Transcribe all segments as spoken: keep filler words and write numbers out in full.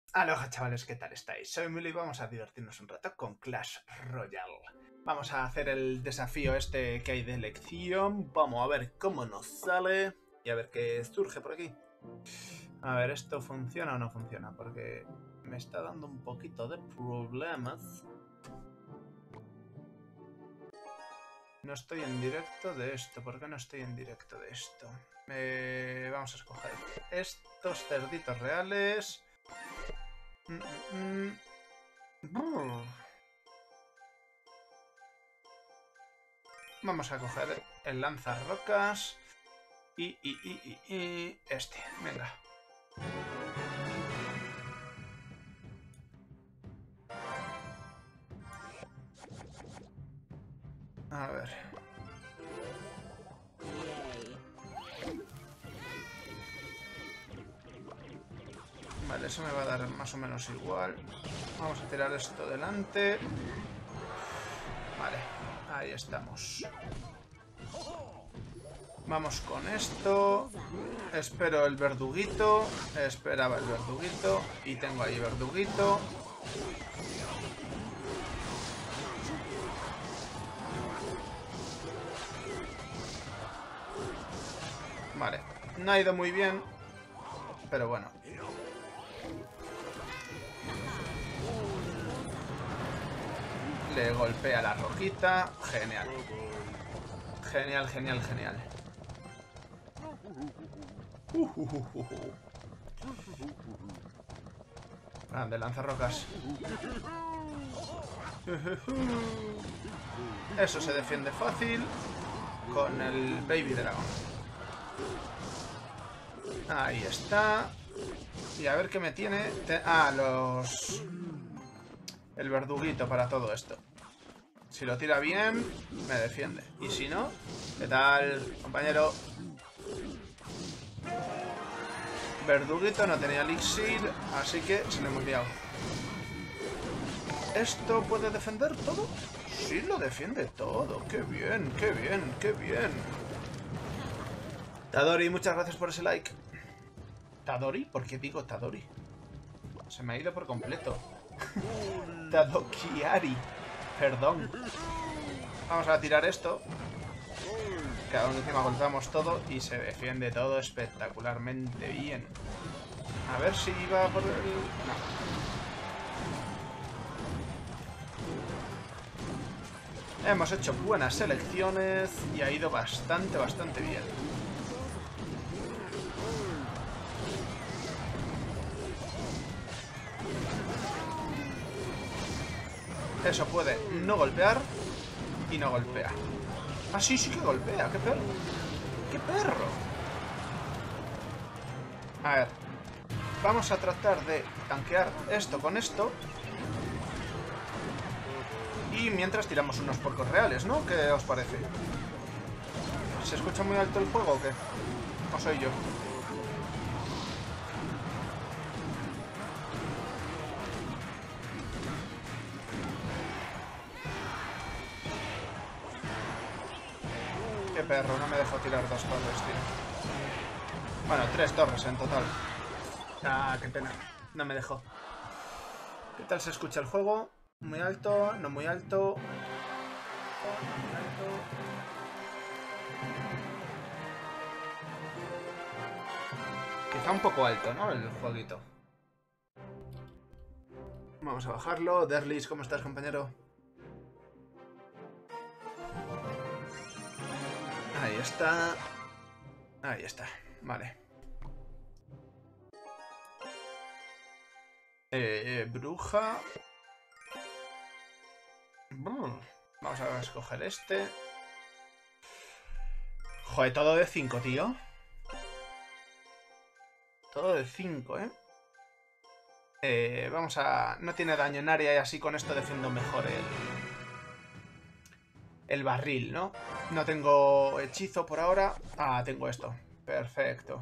Aloha chavales, ¿qué tal estáis? Soy Milo y vamos a divertirnos un rato con Clash Royale. Vamos a hacer el desafío este que hay de elección. Vamos a ver cómo nos sale y a ver qué surge por aquí. A ver, ¿esto funciona o no funciona? Porque me está dando un poquito de problemas. No estoy en directo de esto. ¿Por qué no estoy en directo de esto? Eh, vamos a escoger estos cerditos reales. Mm, mm, mm. Vamos a coger el lanzarrocas y, y, y, y, y este. Venga. A ver. Vale, eso me va a dar más o menos igual. Vamos a tirar esto delante. Vale, ahí estamos. Vamos con esto. Espero el verduguito. Esperaba el verduguito. Y tengo ahí verduguito. Vale, no ha ido muy bien. Pero bueno. Le golpea la roquita. Genial. Genial, genial, genial. Uh, uh, uh, uh, uh. Grande, lanzarrocas. Eso se defiende fácil con el Baby Dragon. Ahí está. Y a ver qué me tiene. Te... Ah, los... El verduguito para todo esto. Si lo tira bien, me defiende. Y si no, ¿qué tal, compañero? Verduguito no tenía elixir, así que se lo hemos liado. ¿Esto puede defender todo? Sí, lo defiende todo. ¡Qué bien, qué bien, qué bien! Tadori, muchas gracias por ese like. ¿Tadori? ¿Por qué digo Tadori? Se me ha ido por completo. Tadokiari. Perdón. Vamos a tirar esto. Que aún encima golpeamos todo y se defiende todo espectacularmente bien. A ver si va por el... No. Hemos hecho buenas selecciones y ha ido bastante, bastante bien. Eso puede no golpear y no golpea. Ah, sí, sí que golpea. ¡Qué perro! ¡Qué perro! A ver. Vamos a tratar de tanquear esto con esto. Y mientras tiramos unos porcos reales, ¿no? ¿Qué os parece? ¿Se escucha muy alto el juego o qué? ¿O soy yo? Qué perro, no me dejó tirar dos torres, tío. Bueno, tres torres en total. Ah, qué pena. No me dejó. ¿Qué tal se escucha el juego? Muy alto, no muy alto. No muy alto. Quizá un poco alto, ¿no? El jueguito. Vamos a bajarlo. Derlis, ¿cómo estás, compañero? Ahí está. Ahí está. Vale. Eh, bruja. Vamos a escoger este. Joder, todo de cinco, tío. Todo de cinco, ¿eh? ¿eh? Vamos a... No tiene daño en área y así con esto defiendo mejor el... El barril, ¿no? No tengo hechizo por ahora. Ah, tengo esto. Perfecto.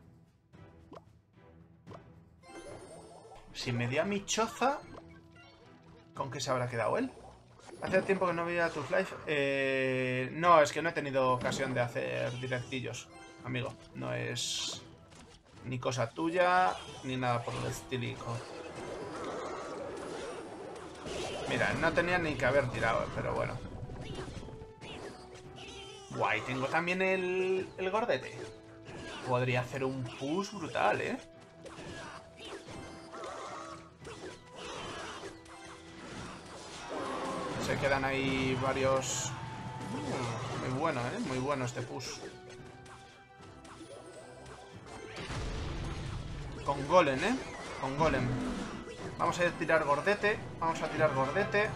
Si me dio mi choza... ¿Con qué se habrá quedado él? Hace tiempo que no veía tus live. Eh, no, es que no he tenido ocasión de hacer directillos, amigo. No es ni cosa tuya, ni nada por el estilo. Mira, no tenía ni que haber tirado, pero bueno. Guay, tengo también el, el gordete. Podría hacer un push brutal, ¿eh? Se quedan ahí varios... Uh, muy bueno, ¿eh? Muy bueno este push. Con golem, ¿eh? Con golem. Vamos a tirar gordete. Vamos a tirar gordete.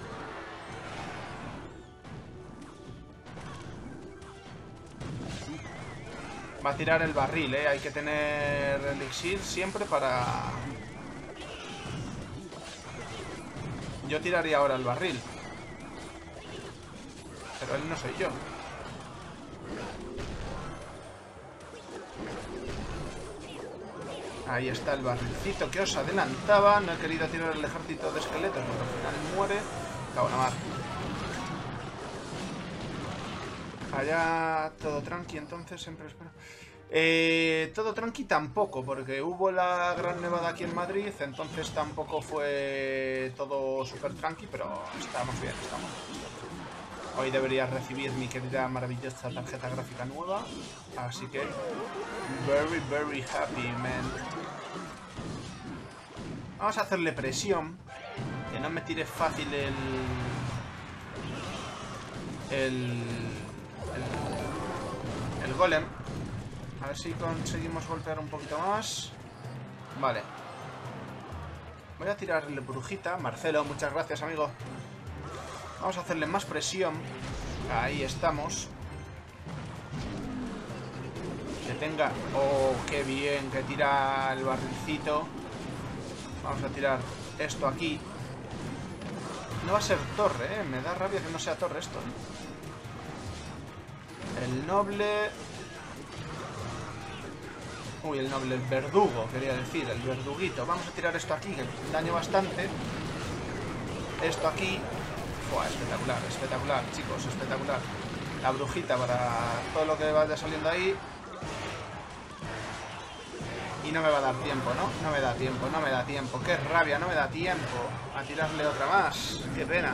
Va a tirar el barril, ¿eh? Hay que tener elixir siempre para... Yo tiraría ahora el barril. Pero él no soy yo. Ahí está el barrilcito que os adelantaba. No he querido tirar el ejército de esqueletos porque al final muere. Cago en la mar. Allá todo tranqui, entonces siempre espero. Eh, todo tranqui tampoco, porque hubo la gran nevada aquí en Madrid, entonces tampoco fue todo súper tranqui, pero estamos bien, estamos bien. Hoy deberías recibir mi querida maravillosa tarjeta gráfica nueva, así que very very happy, man. Vamos a hacerle presión, que no me tire fácil el el el, el golem. A ver si conseguimos golpear un poquito más. Vale. Voy a tirarle brujita. Marcelo, muchas gracias, amigo. Vamos a hacerle más presión. Ahí estamos. Que tenga... Oh, qué bien, que tira el barrilcito. Vamos a tirar esto aquí. No va a ser torre, ¿eh? Me da rabia que no sea torre esto, ¿eh? El noble... Uy, el noble, el verdugo, quería decir, el verduguito. Vamos a tirar esto aquí, que daño bastante. Esto aquí. Buah, espectacular, espectacular, chicos, espectacular. La brujita para todo lo que vaya saliendo ahí. Y no me va a dar tiempo, ¿no? No me da tiempo, no me da tiempo. ¡Qué rabia! No me da tiempo a tirarle otra más. ¡Qué pena!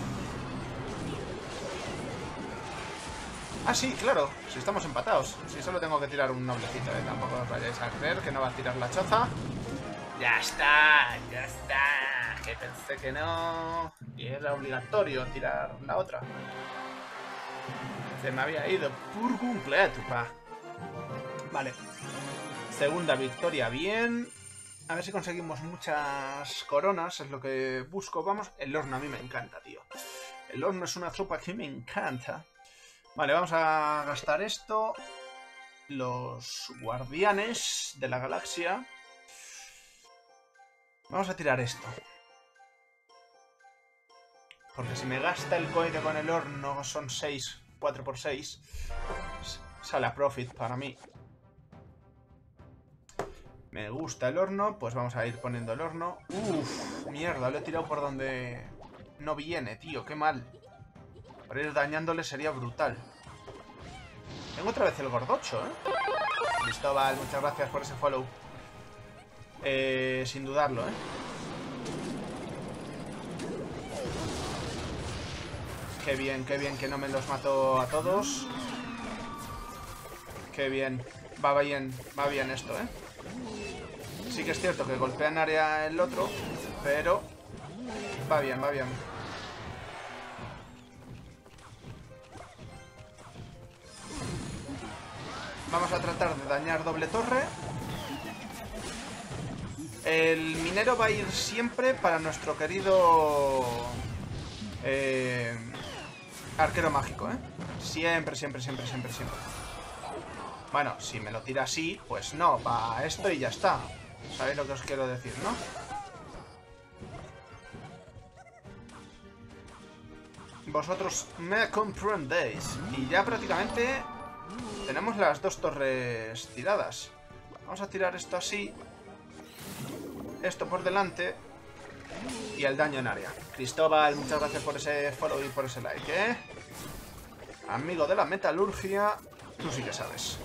Ah, sí, claro. Si estamos empatados. Si solo tengo que tirar un noblecito, ¿eh? Tampoco os vayáis a creer que no va a tirar la choza. ¡Ya está! ¡Ya está! Que pensé que no. Y era obligatorio tirar la otra. Se me había ido por completo, pa. Vale. Segunda victoria, bien. A ver si conseguimos muchas coronas, es lo que busco. Vamos, el horno a mí me encanta, tío. El horno es una tropa que me encanta. Vale, vamos a gastar esto. Los guardianes de la galaxia. Vamos a tirar esto. Porque si me gasta el cohete con el horno son seis, cuatro por seis. Sale a profit para mí. Me gusta el horno, pues vamos a ir poniendo el horno. Uf, mierda, lo he tirado por donde no viene, tío, qué mal. Por ir dañándole sería brutal. Tengo otra vez el gordocho, ¿eh? Cristóbal, muchas gracias por ese follow. Eh, sin dudarlo, ¿eh? Qué bien, qué bien que no me los mato a todos. Qué bien. Va bien, va bien esto, ¿eh? Sí que es cierto que golpea en área el otro, pero va bien, va bien. Vamos a tratar de dañar doble torre. El minero va a ir siempre para nuestro querido eh, arquero mágico, ¿eh? Siempre, siempre, siempre, siempre, siempre. Bueno, si me lo tira así, pues no, para esto y ya está. ¿Sabéis lo que os quiero decir, no? Vosotros me comprendéis. Y ya prácticamente tenemos las dos torres tiradas. Vamos a tirar esto así. Esto por delante. Y el daño en área. Cristóbal, muchas gracias por ese follow y por ese like, ¿eh? Amigo de la metalurgia, tú sí que sabes.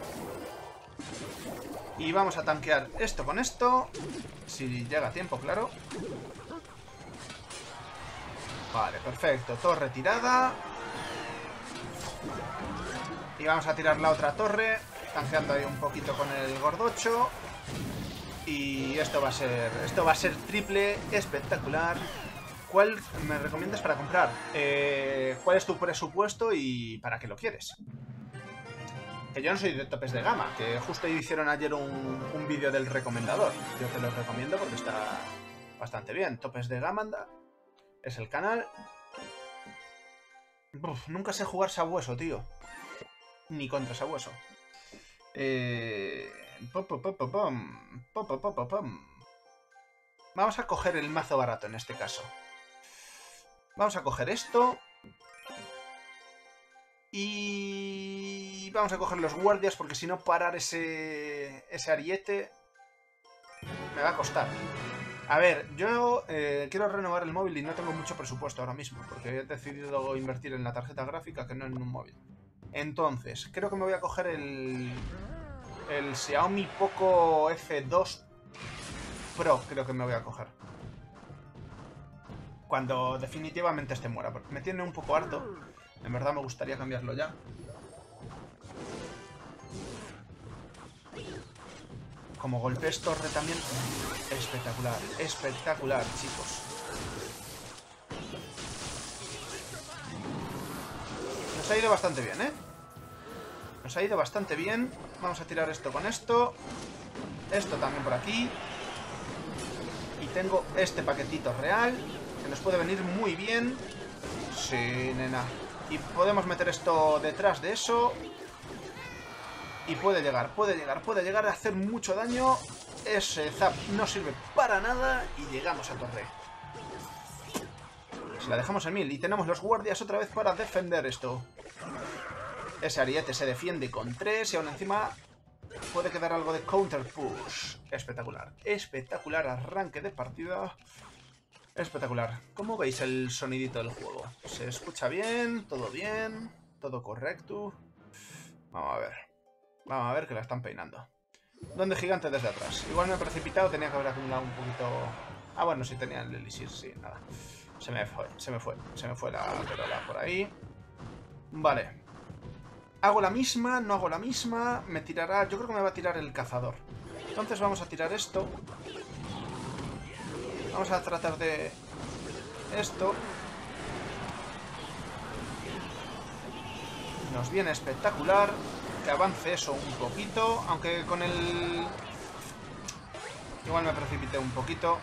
Y vamos a tanquear esto con esto. Si llega a tiempo, claro. Vale, perfecto. Torre tirada. Y vamos a tirar la otra torre, tangeando ahí un poquito con el gordocho. Y esto va a ser. Esto va a ser triple espectacular. ¿Cuál me recomiendas para comprar? Eh, ¿Cuál es tu presupuesto y para qué lo quieres? Que yo no soy de topes de gama, que justo hicieron ayer un, un vídeo del recomendador. Yo te lo recomiendo porque está bastante bien. Topes de gama anda. Es el canal. Uf, nunca sé jugar sabueso, tío. Ni contra sabueso. Eh... Pom, pom, pom, pom, pom, pom, pom, pom. Vamos a coger el mazo barato en este caso. Vamos a coger esto. Y vamos a coger los guardias porque si no parar ese, ese ariete me va a costar. A ver, yo eh, quiero renovar el móvil y no tengo mucho presupuesto ahora mismo porque he decidido invertir en la tarjeta gráfica que no en un móvil. Entonces, creo que me voy a coger el, el Xiaomi Poco F dos Pro, creo que me voy a coger. Cuando definitivamente este muera, porque me tiene un poco harto. En verdad me gustaría cambiarlo ya. Como golpes torre también. Espectacular, espectacular, chicos. Nos ha ido bastante bien, ¿eh? Nos ha ido bastante bien. Vamos a tirar esto con esto. Esto también por aquí. Y tengo este paquetito real, que nos puede venir muy bien. Sí, nena. Y podemos meter esto detrás de eso. Y puede llegar, puede llegar, puede llegar a hacer mucho daño. Ese zap no sirve para nada. Y llegamos a torre. Se la dejamos en mil. Y tenemos los guardias otra vez para defender esto. Ese ariete se defiende con tres. Y aún encima puede quedar algo de counter push. Espectacular, espectacular arranque de partida. Espectacular. ¿Cómo veis el sonidito del juego? ¿Se escucha bien? ¿Todo bien? ¿Todo correcto? Vamos a ver. Vamos a ver que la están peinando. ¿Dónde gigante desde atrás? Igual me he precipitado, tenía que haber acumulado un poquito... Ah, bueno, sí tenía el elixir, sí, nada. Se me fue, se me fue, se me fue la perola por ahí. Vale. ¿Hago la misma? ¿No hago la misma? Me tirará... Yo creo que me va a tirar el cazador. Entonces vamos a tirar esto. Vamos a tratar de... Esto. Nos viene espectacular. Que avance eso un poquito. Aunque con el... Igual me precipité un poquito.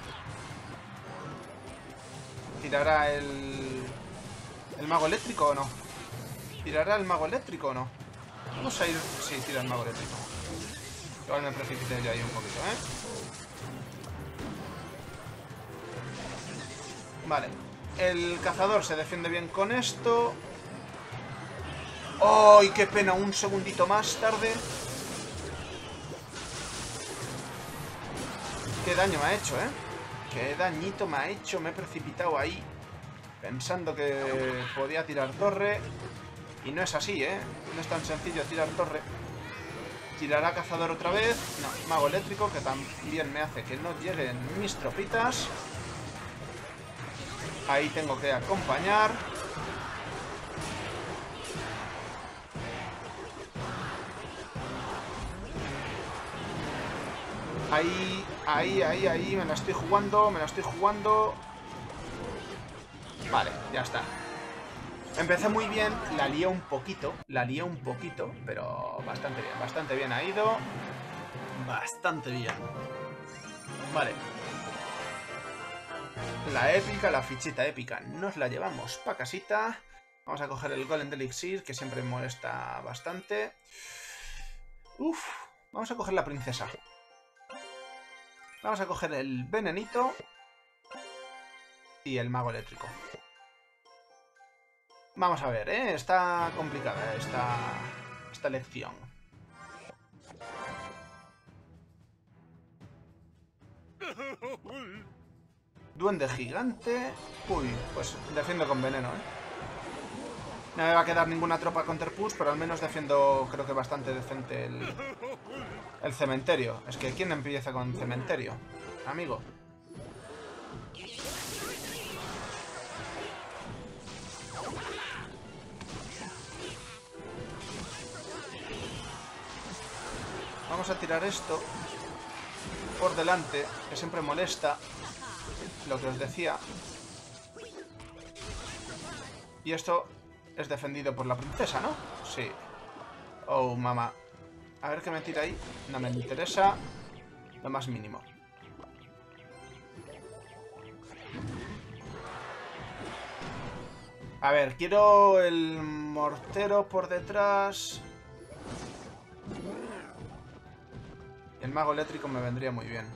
¿Tirará el... el mago eléctrico o no? ¿Tirará el mago eléctrico o no? Vamos a ir... Sí, tira el mago eléctrico. Igual me precipité yo ahí un poquito, ¿eh? Vale. El cazador se defiende bien con esto. ¡Ay, qué pena! Un segundito más tarde. Qué daño me ha hecho, ¿eh? Qué dañito me ha hecho. Me he precipitado ahí pensando que podía tirar torre. Y no es así, ¿eh? No es tan sencillo tirar torre. Tirará cazador otra vez. No, mago eléctrico, que también me hace que no lleguen mis tropitas. Ahí tengo que acompañar. Ahí, ahí, ahí, ahí. Me la estoy jugando, me la estoy jugando. Vale, ya está. Empecé muy bien, la lié un poquito. La lié un poquito, pero bastante bien. Bastante bien ha ido. Bastante bien. Vale. La épica, la fichita épica. Nos la llevamos pa' casita. Vamos a coger el golem de elixir, que siempre molesta bastante. Uf. Vamos a coger la princesa. Vamos a coger el venenito. Y el mago eléctrico. Vamos a ver, ¿eh? Está complicada esta, esta lección. Duende gigante. Uy, pues defiendo con veneno, ¿eh? No me va a quedar ninguna tropa counterpush, pero al menos defiendo, creo que bastante decente el, el cementerio. Es que ¿quién empieza con cementerio? Amigo. Vamos a tirar esto por delante, que siempre molesta. Lo que os decía. Y esto es defendido por la princesa, ¿no? Sí. Oh, mamá. A ver qué me tira ahí. No me interesa lo más mínimo. A ver, quiero el mortero por detrás. El mago eléctrico me vendría muy bien.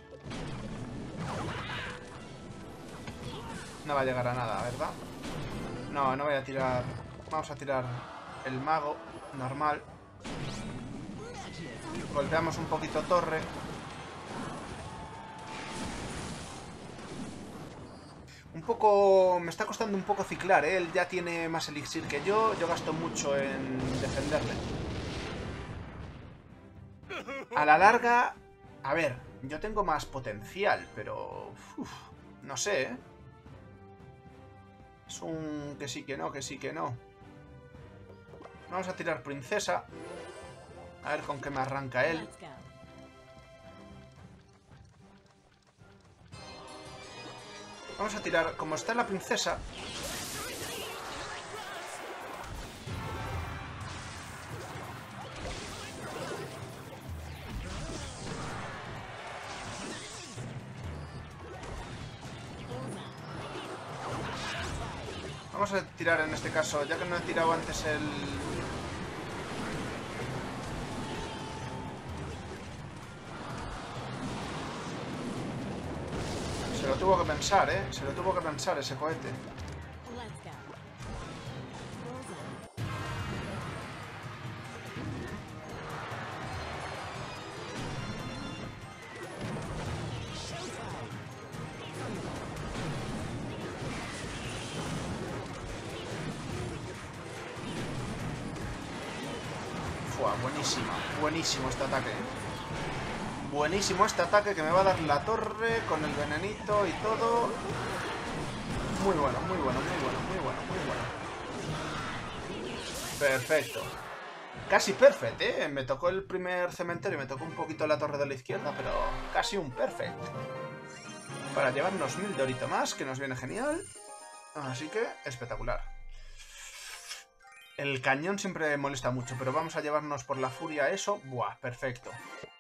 No va a llegar a nada, ¿verdad? No, no voy a tirar... Vamos a tirar el mago normal. Golpeamos un poquito torre. Un poco... Me está costando un poco ciclar, ¿eh? Él ya tiene más elixir que yo. Yo gasto mucho en defenderle. A la larga... A ver, yo tengo más potencial, pero... Uf, no sé, ¿eh? Es un que sí, que no, que sí, que no. Vamos a tirar princesa. A ver con qué me arranca él. Vamos a tirar... Como está la princesa... Vamos a tirar en este caso, ya que no he tirado antes el... Se lo tuvo que pensar, ¿eh? Se lo tuvo que pensar ese cohete. Fua, buenísimo, buenísimo este ataque. Buenísimo este ataque que me va a dar la torre con el venenito y todo. Muy bueno, muy bueno, muy bueno, muy bueno, muy bueno. Perfecto. Casi perfecto, ¿eh? Me tocó el primer cementerio, me tocó un poquito la torre de la izquierda, pero casi un perfecto. Para llevarnos mil de orito más, que nos viene genial. Así que, espectacular. El cañón siempre molesta mucho, pero vamos a llevarnos por la furia eso. Buah, perfecto.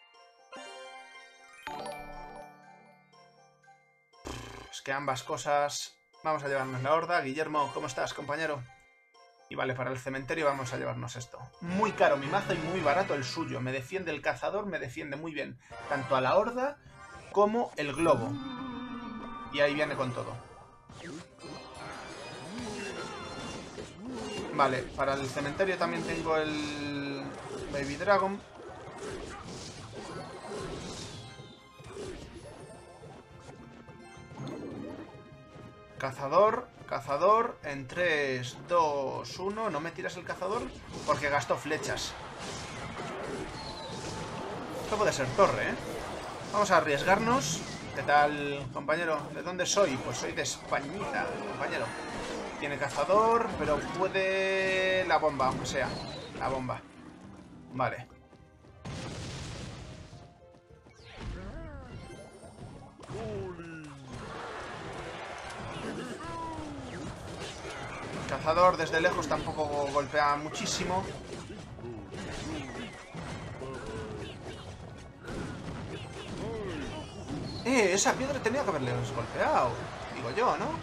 Es que ambas cosas... Vamos a llevarnos la horda. Guillermo, ¿cómo estás, compañero? Y vale, para el cementerio vamos a llevarnos esto. Muy caro mi mazo y muy barato el suyo. Me defiende el cazador, me defiende muy bien. Tanto a la horda como el globo. Y ahí viene con todo. Vale, para el cementerio también tengo el Baby Dragon. Cazador, cazador, en tres, dos, uno. ¿No me tiras el cazador? Porque gastó flechas. Esto puede ser torre, ¿eh? Vamos a arriesgarnos. ¿Qué tal, compañero? ¿De dónde soy? Pues soy de Españita, compañero. Tiene cazador, pero puede... La bomba, aunque sea. La bomba. Vale. Cazador desde lejos tampoco golpea muchísimo. Eh, esa piedra tenía que haberle golpeado. Digo yo, ¿no?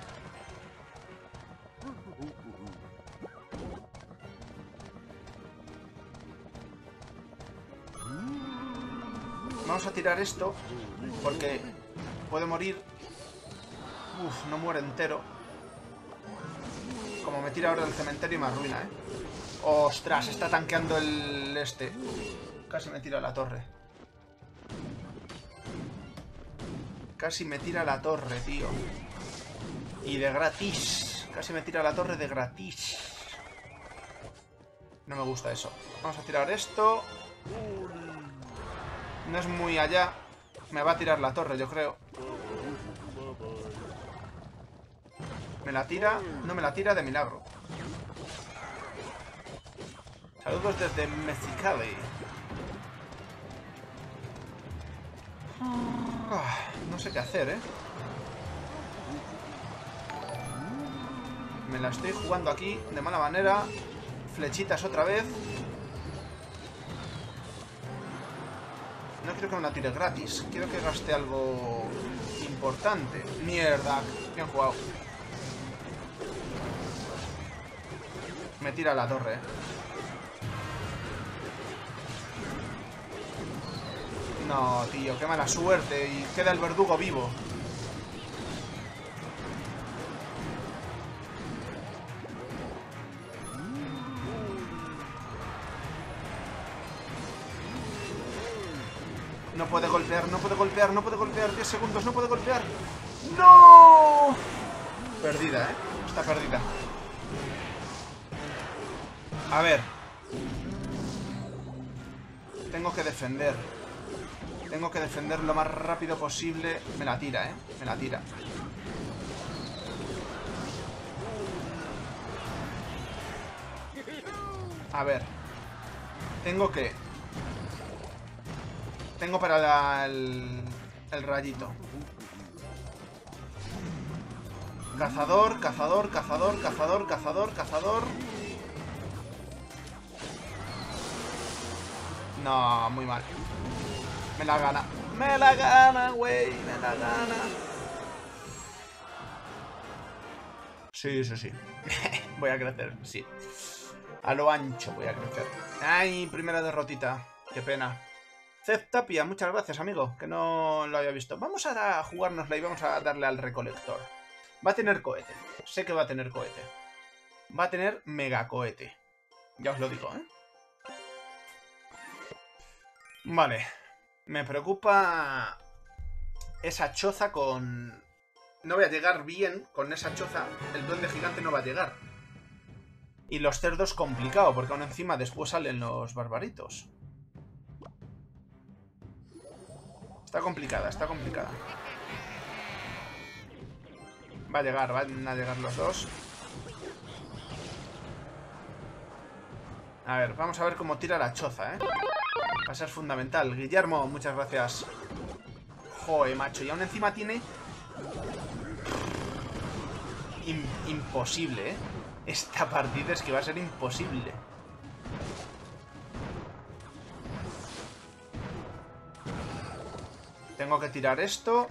Vamos a tirar esto porque puede morir. Uf, no muere entero. Como me tira ahora del cementerio me arruina, ¿eh? ¡Ostras! Está tanqueando el este. Casi me tira la torre. Casi me tira la torre, tío. Y de gratis. Casi me tira la torre de gratis. No me gusta eso. Vamos a tirar esto. No es muy allá. Me va a tirar la torre, yo creo. Me la tira. No me la tira de milagro. Saludos desde Mexicali. No sé qué hacer, ¿eh? Me la estoy jugando aquí de mala manera. Flechitas otra vez. No quiero que me la tire gratis. Quiero que gaste algo importante. Mierda. Bien jugado. Me tira la torre, ¿eh? No, tío, qué mala suerte. Y queda el verdugo vivo. No puede golpear, no puede golpear, no puede golpear. diez segundos, no puede golpear. ¡No! Perdida, ¿eh? Está perdida. A ver. Tengo que defender. Tengo que defender lo más rápido posible. Me la tira, ¿eh? Me la tira. A ver. Tengo que... Tengo para la, el, el rayito. Cazador, cazador, cazador, cazador, cazador, cazador. No, muy mal. Me la gana. Me la gana, güey. Me la gana. Sí, sí, sí. Voy a crecer, sí. A lo ancho voy a crecer. Ay, primera derrotita. Qué pena. Zed Tapia, muchas gracias, amigo. Que no lo había visto. Vamos a jugárnosla y vamos a darle al recolector. Va a tener cohete. Sé que va a tener cohete. Va a tener mega cohete. Ya os lo digo, ¿eh? Vale. Me preocupa esa choza con... No voy a llegar bien con esa choza. El duende gigante no va a llegar. Y los cerdos complicado, porque aún encima después salen los barbaritos. Está complicada, está complicada. Va a llegar, van a llegar los dos. A ver, vamos a ver cómo tira la choza, ¿eh? Va a ser fundamental. Guillermo, muchas gracias. Joder, macho. Y aún encima tiene... In- imposible, ¿eh? Esta partida es que va a ser imposible. Tengo que tirar esto.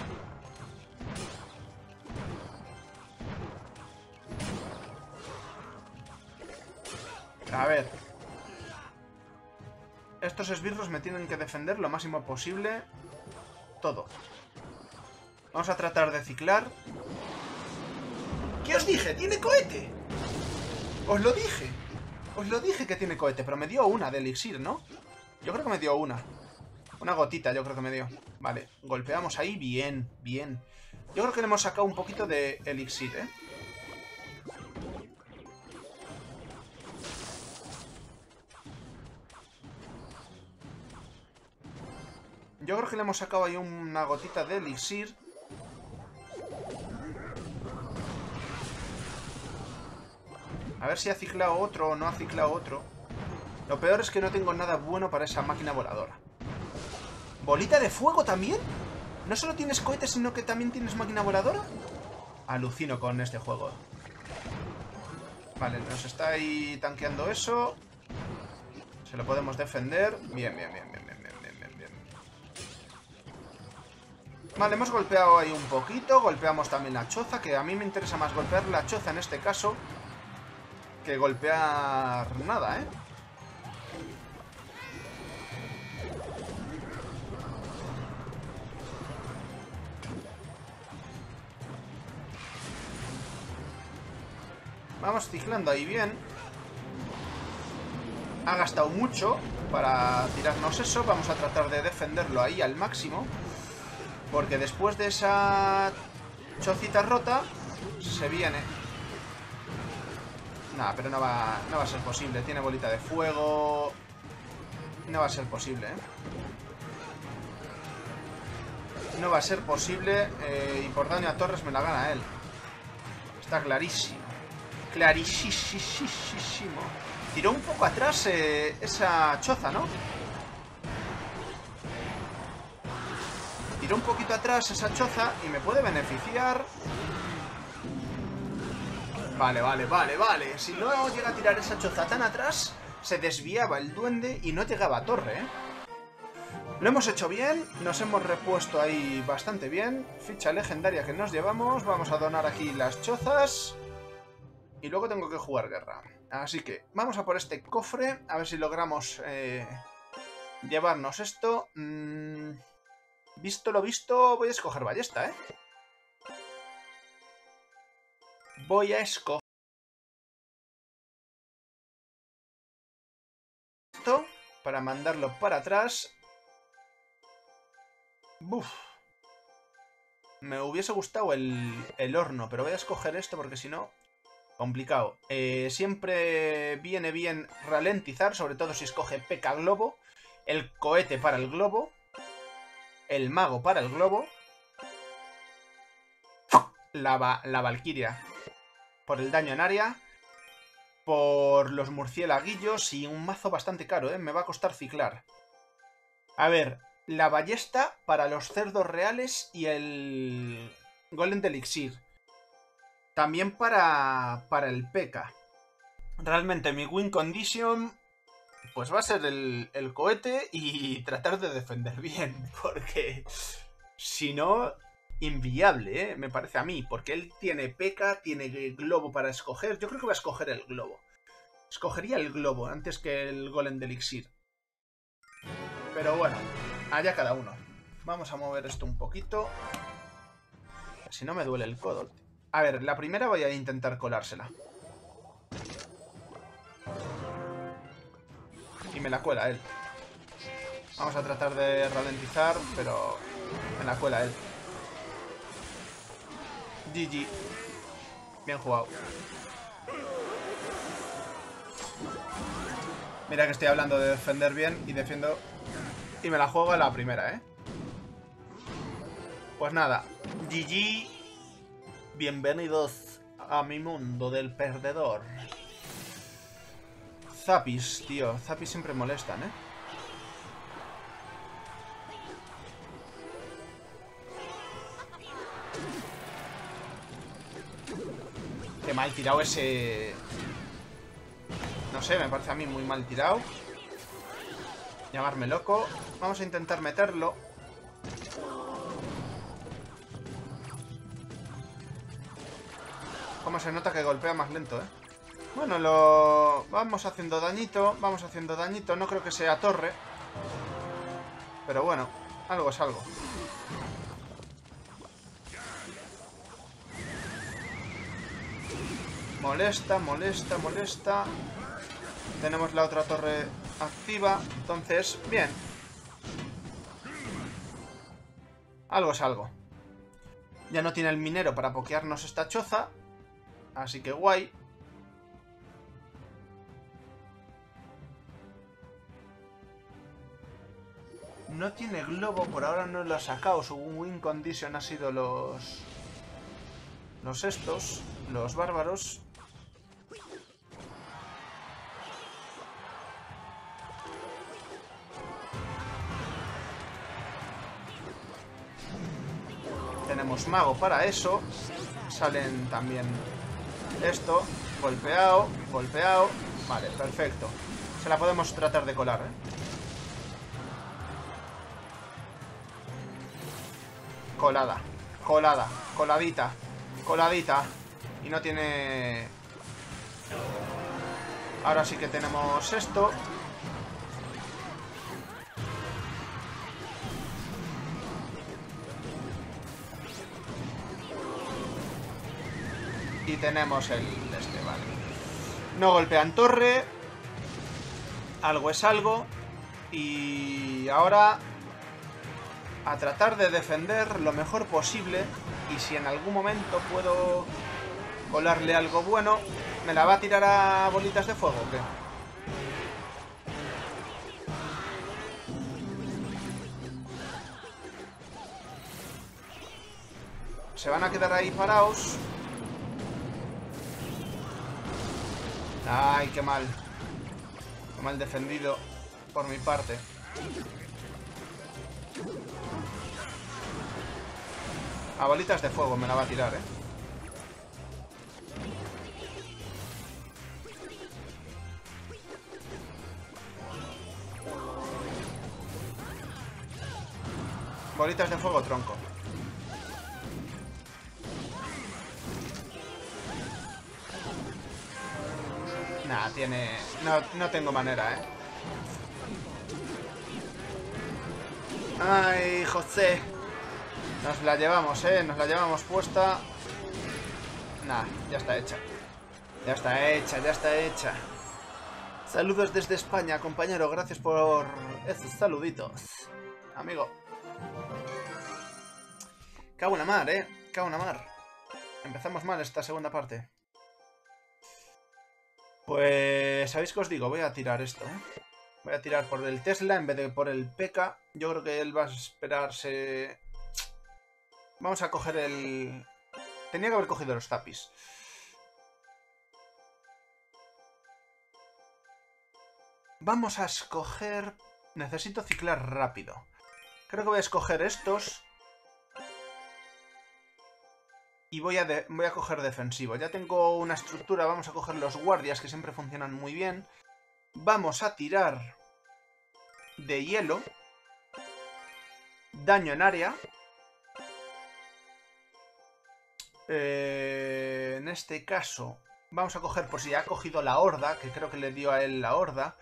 A ver. Estos esbirros me tienen que defender lo máximo posible. Todo. Vamos a tratar de ciclar. ¿Qué os dije? ¡Tiene cohete! Os lo dije. Os lo dije que tiene cohete, pero me dio una de elixir, ¿no? Yo creo que me dio una. Una gotita yo creo que me dio. Vale, golpeamos ahí. Bien, bien. Yo creo que le hemos sacado un poquito de elixir, ¿eh? Yo creo que le hemos sacado ahí una gotita de elixir. A ver si ha ciclado otro o no ha ciclado otro. Lo peor es que no tengo nada bueno para esa máquina voladora. ¿Bolita de fuego también? ¿No solo tienes cohetes, sino que también tienes máquina voladora? Alucino con este juego. Vale, nos está ahí tanqueando eso. Se lo podemos defender. Bien, bien, bien, bien, bien, bien, bien, bien. Vale, hemos golpeado ahí un poquito. Golpeamos también la choza, que a mí me interesa más golpear la choza en este caso que golpear nada, ¿eh? Vamos ciclando ahí bien. Ha gastado mucho para tirarnos eso. Vamos a tratar de defenderlo ahí al máximo. Porque después de esa chocita rota se viene. Nah, pero no va, no va a ser posible. Tiene bolita de fuego. No va a ser posible, ¿eh? No va a ser posible. eh, Y por daño a torres me la gana él. Está clarísimo. Clarísimo. Tiró un poco atrás eh, esa choza, ¿no? tiró un poquito atrás esa choza y me puede beneficiar. Vale, vale, vale, vale. Si no llega a tirar esa choza tan atrás, se desviaba el duende y no llegaba a torre, ¿eh? Lo hemos hecho bien, nos hemos repuesto ahí bastante bien. Ficha legendaria que nos llevamos. Vamos a donar aquí las chozas. Y luego tengo que jugar guerra. Así que vamos a por este cofre. A ver si logramos eh, llevarnos esto. Mm, visto lo visto, voy a escoger ballesta, ¿eh? Voy a escoger esto para mandarlo para atrás. Buf. Me hubiese gustado el, el horno, pero voy a escoger esto porque si no, complicado. Eh, siempre viene bien ralentizar, sobre todo si escoge P K globo, el cohete para el globo, el mago para el globo, la, la valquiria por el daño en área, por los murciélaguillos y un mazo bastante caro, ¿eh? Me va a costar ciclar. A ver... La ballesta para los cerdos reales y el golem de elixir. También para, para el P K. Realmente mi win condition pues va a ser el, el cohete y tratar de defender bien. Porque si no, inviable, ¿eh? Me parece a mí. Porque él tiene P K, tiene globo para escoger. Yo creo que va a escoger el globo. Escogería el globo antes que el golem de elixir. Pero bueno... Allá cada uno. Vamos a mover esto un poquito. Si no me duele el codo. A ver, la primera voy a intentar colársela. Y me la cuela él. Vamos a tratar de ralentizar, pero me la cuela él. G G. Bien jugado. Mira que estoy hablando de defender bien y defiendo... Y me la juego a la primera, ¿eh? Pues nada. G G. Bienvenidos a mi mundo del perdedor. Zapis, tío. Zapis siempre molestan, ¿eh? Qué mal tirado ese... No sé, me parece a mí muy mal tirado. Llamarme loco. Vamos a intentar meterlo. Como se nota que golpea más lento, ¿eh? Bueno, lo... Vamos haciendo dañito. Vamos haciendo dañito. No creo que sea torre. Pero bueno, algo es algo. Molesta, molesta, molesta. Tenemos la otra torre activa. Entonces, bien. Algo es algo. Ya no tiene el minero para pokearnos esta choza. Así que guay. No tiene globo, por ahora no lo ha sacado. Su win condition ha sido los... Los estos, los bárbaros. Tenemos mago para eso. Salen también esto. Golpeado, golpeado. Vale, perfecto. Se la podemos tratar de colar, ¿eh? Colada, colada, coladita, coladita. Y no tiene... Ahora sí que tenemos esto. Y tenemos el este, vale. No golpean torre. Algo es algo. Y ahora a tratar de defender lo mejor posible. Y si en algún momento puedo colarle algo bueno, ¿me la va a tirar a bolitas de fuego o qué? Se van a quedar ahí parados. Ay, qué mal. Qué mal defendido por mi parte. A bolitas de fuego me la va a tirar, ¿eh? Bolitas de fuego, tronco. Nah, tiene... No, no tengo manera, ¿eh? Ay, José. Nos la llevamos, ¿eh? Nos la llevamos puesta. Nah, ya está hecha. Ya está hecha, ya está hecha. Saludos desde España, compañero. Gracias por esos saluditos, amigo. Cago en la mar, ¿eh? Cago en la mar. Empezamos mal esta segunda parte. Pues... ¿sabéis qué os digo? Voy a tirar esto, ¿eh? Voy a tirar por el Tesla en vez de por el P K. Yo creo que él va a esperarse... Vamos a coger el... Tenía que haber cogido los Zapis. Vamos a escoger... Necesito ciclar rápido. Creo que voy a escoger estos. Y voy a, de... voy a coger defensivo. Ya tengo una estructura. Vamos a coger los guardias, que siempre funcionan muy bien. Vamos a tirar de hielo. Daño en área. Eh, en este caso vamos a coger, por si ya ha cogido la horda, que creo que le dio a él la horda.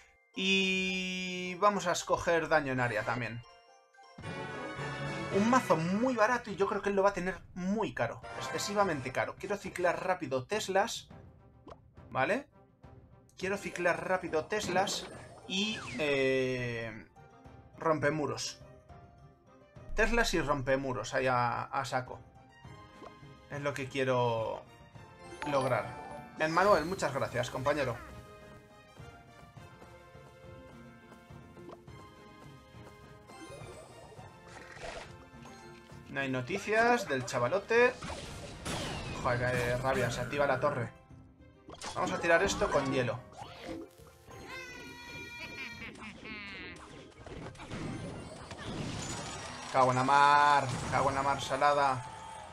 Y vamos a escoger daño en área también. Un mazo muy barato y yo creo que él lo va a tener muy caro. Excesivamente caro. Quiero ciclar rápido Teslas. ¿Vale? Quiero ciclar rápido Teslas y eh, rompemuros. Teslas y rompemuros ahí a, a saco. Es lo que quiero lograr. Manuel, muchas gracias, compañero. No hay noticias del chavalote. Joder, qué rabia, se activa la torre. Vamos a tirar esto con hielo. Cago en la mar. Cago en la mar salada.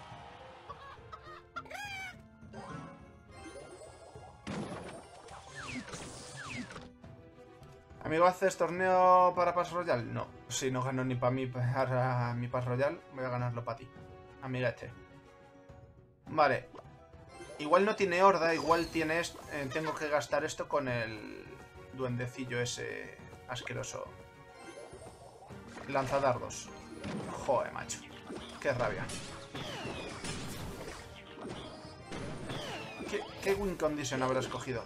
Amigo, ¿haces torneo para Pass Royal? No. Si no gano ni para mí, para mi Pass Royal, voy a ganarlo para ti. Amiguete. Vale. Igual no tiene horda, igual tiene esto. Eh, tengo que gastar esto con el duendecillo ese asqueroso. Lanzadardos. Joder, macho. Qué rabia. ¿Qué, qué win condition habrá escogido?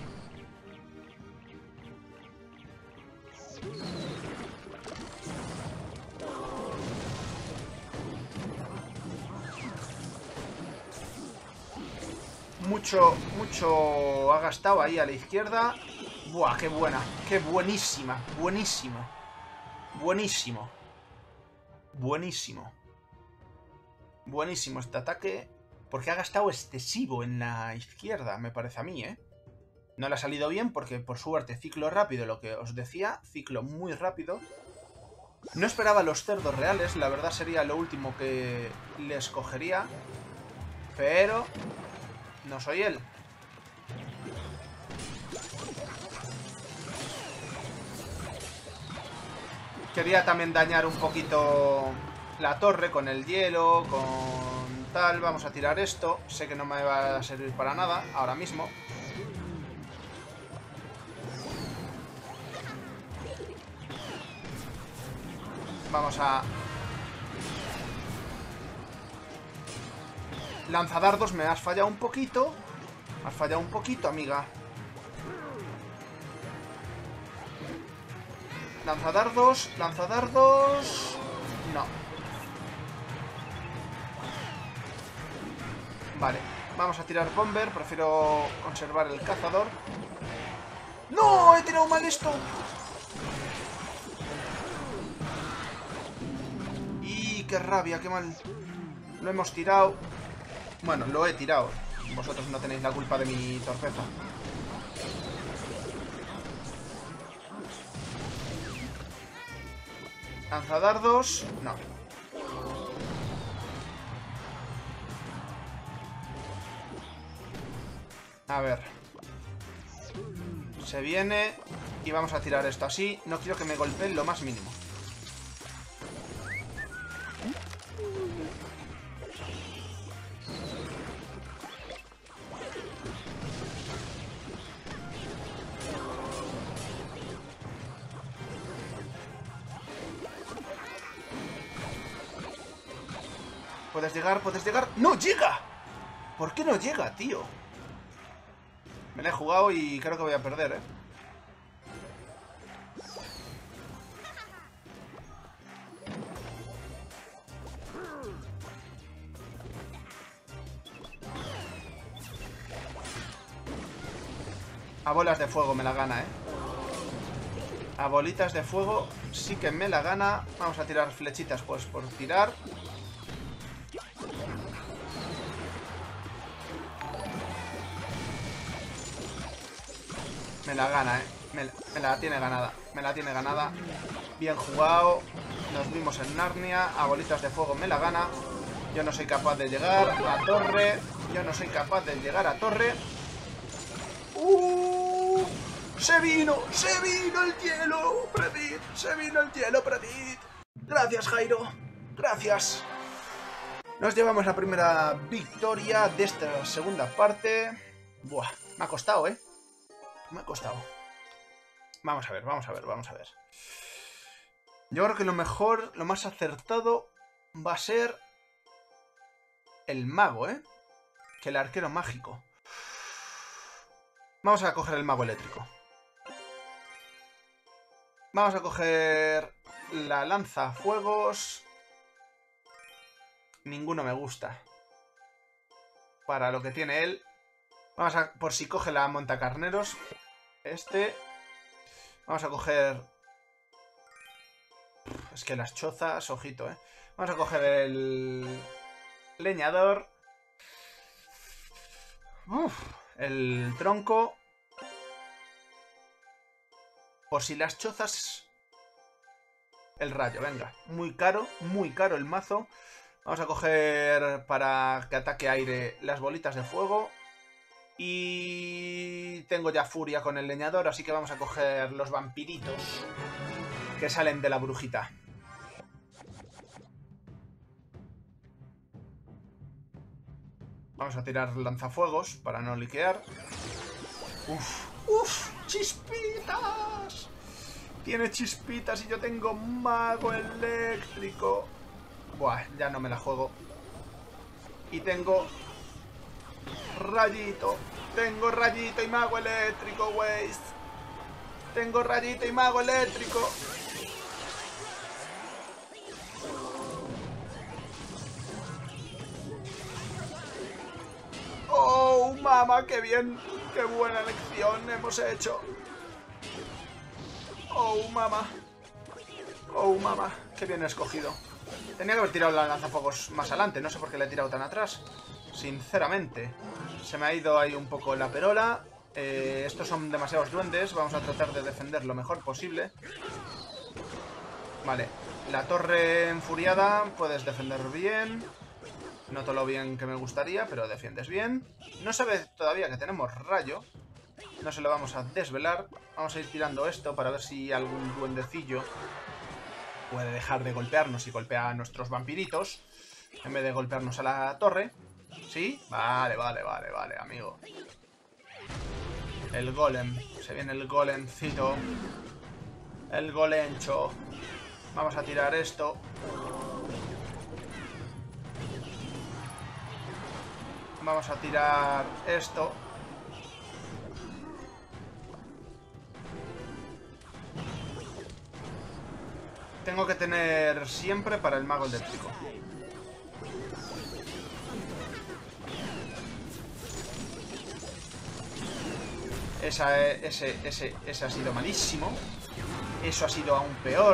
Mucho, mucho ha gastado ahí a la izquierda. Buah, qué buena. Qué buenísima. Buenísima. Buenísimo. Buenísimo. Buenísimo este ataque. Porque ha gastado excesivo en la izquierda, me parece a mí, ¿eh? No le ha salido bien porque, por suerte, ciclo rápido, lo que os decía. Ciclo muy rápido. No esperaba los cerdos reales. La verdad sería lo último que le escogería. Pero... no soy él. Quería también dañar un poquito la torre con el hielo, con tal. Vamos a tirar esto. Sé que no me va a servir para nada ahora mismo. Vamos a... lanzadardos, me has fallado un poquito. Me has fallado un poquito, amiga. Lanzadardos, lanzadardos... no. Vale, vamos a tirar bomber. Prefiero conservar el cazador. ¡No! ¡He tirado mal esto! ¡Y qué rabia, qué mal! Lo hemos tirado. Bueno, lo he tirado. Vosotros no tenéis la culpa de mi torpeza. Lanzadardos. No. A ver. Se viene y vamos a tirar esto así. No quiero que me golpeen lo más mínimo. ¿Puedes llegar? ¿Puedes llegar? ¡No llega! ¿Por qué no llega, tío? Me la he jugado y creo que voy a perder, ¿eh? A bolas de fuego me la gana, ¿eh? A bolitas de fuego sí que me la gana. Vamos a tirar flechitas, pues, por tirar. Me la gana, eh. Me, me la tiene ganada. Me la tiene ganada. Bien jugado. Nos vimos en Narnia. A bolitas de fuego me la gana. Yo no soy capaz de llegar a torre. Yo no soy capaz de llegar a torre. ¡Uh! ¡Se vino! ¡Se vino el hielo! ¡Predit! ¡Se vino el hielo, Predit! Gracias, Jairo. Gracias. Nos llevamos la primera victoria de esta segunda parte. Buah, me ha costado, ¿eh? Me ha costado. Vamos a ver, vamos a ver, vamos a ver. Yo creo que lo mejor, lo más acertado va a ser el mago, ¿eh? Que el arquero mágico. Vamos a coger el mago eléctrico. Vamos a coger la lanzafuegos. Ninguno me gusta. Para lo que tiene él. Vamos a, por si coge la montacarneros. Este. Vamos a coger... Es que las chozas, ojito, eh. Vamos a coger el... leñador. Uf, el tronco. Por si las chozas... El rayo, venga. Muy caro, muy caro el mazo. Vamos a coger para que ataque aire las bolitas de fuego. Y tengo ya furia con el leñador, así que vamos a coger los vampiritos que salen de la brujita. Vamos a tirar lanzafuegos para no liquear. Uf, uf, chispitas. Tiene chispitas y yo tengo mago eléctrico. Buah, ya no me la juego. Y tengo... rayito. Tengo rayito y mago eléctrico, güey. Tengo rayito y mago eléctrico. Oh, mamá, qué bien. Qué buena elección hemos hecho. Oh, mamá. Oh, mamá. Qué bien he escogido. Tenía que haber tirado la lanzafuegos más adelante. No sé por qué le he tirado tan atrás. Sinceramente. Se me ha ido ahí un poco la perola. Eh, estos son demasiados duendes. Vamos a tratar de defender lo mejor posible. Vale. La torre enfuriada. Puedes defender bien. No todo lo bien que me gustaría, pero defiendes bien. No sabe todavía que tenemos rayo. No se lo vamos a desvelar. Vamos a ir tirando esto para ver si algún duendecillo puede dejar de golpearnos y golpea a nuestros vampiritos en vez de golpearnos a la torre. ¿Sí? Vale, vale, vale, vale, amigo. El golem. Se viene el golemcito. El golencho. Vamos a tirar esto. Vamos a tirar esto. Tengo que tener siempre para el mago eléctrico. Esa, ese, ese, ese ha sido malísimo. Eso ha sido aún peor.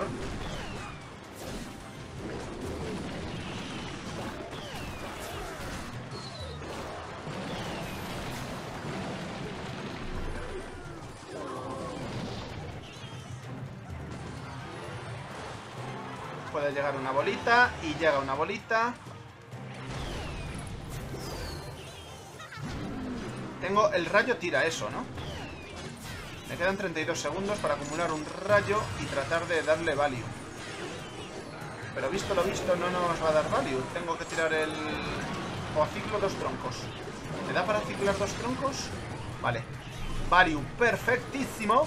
Puede llegar una bolita y llega una bolita. Tengo... El rayo tira eso, ¿no? Me quedan treinta y dos segundos para acumular un rayo y tratar de darle value. Pero visto lo visto, no nos va a dar value. Tengo que tirar el... O ciclo dos troncos. ¿Me da para ciclar dos troncos? Vale. Value perfectísimo.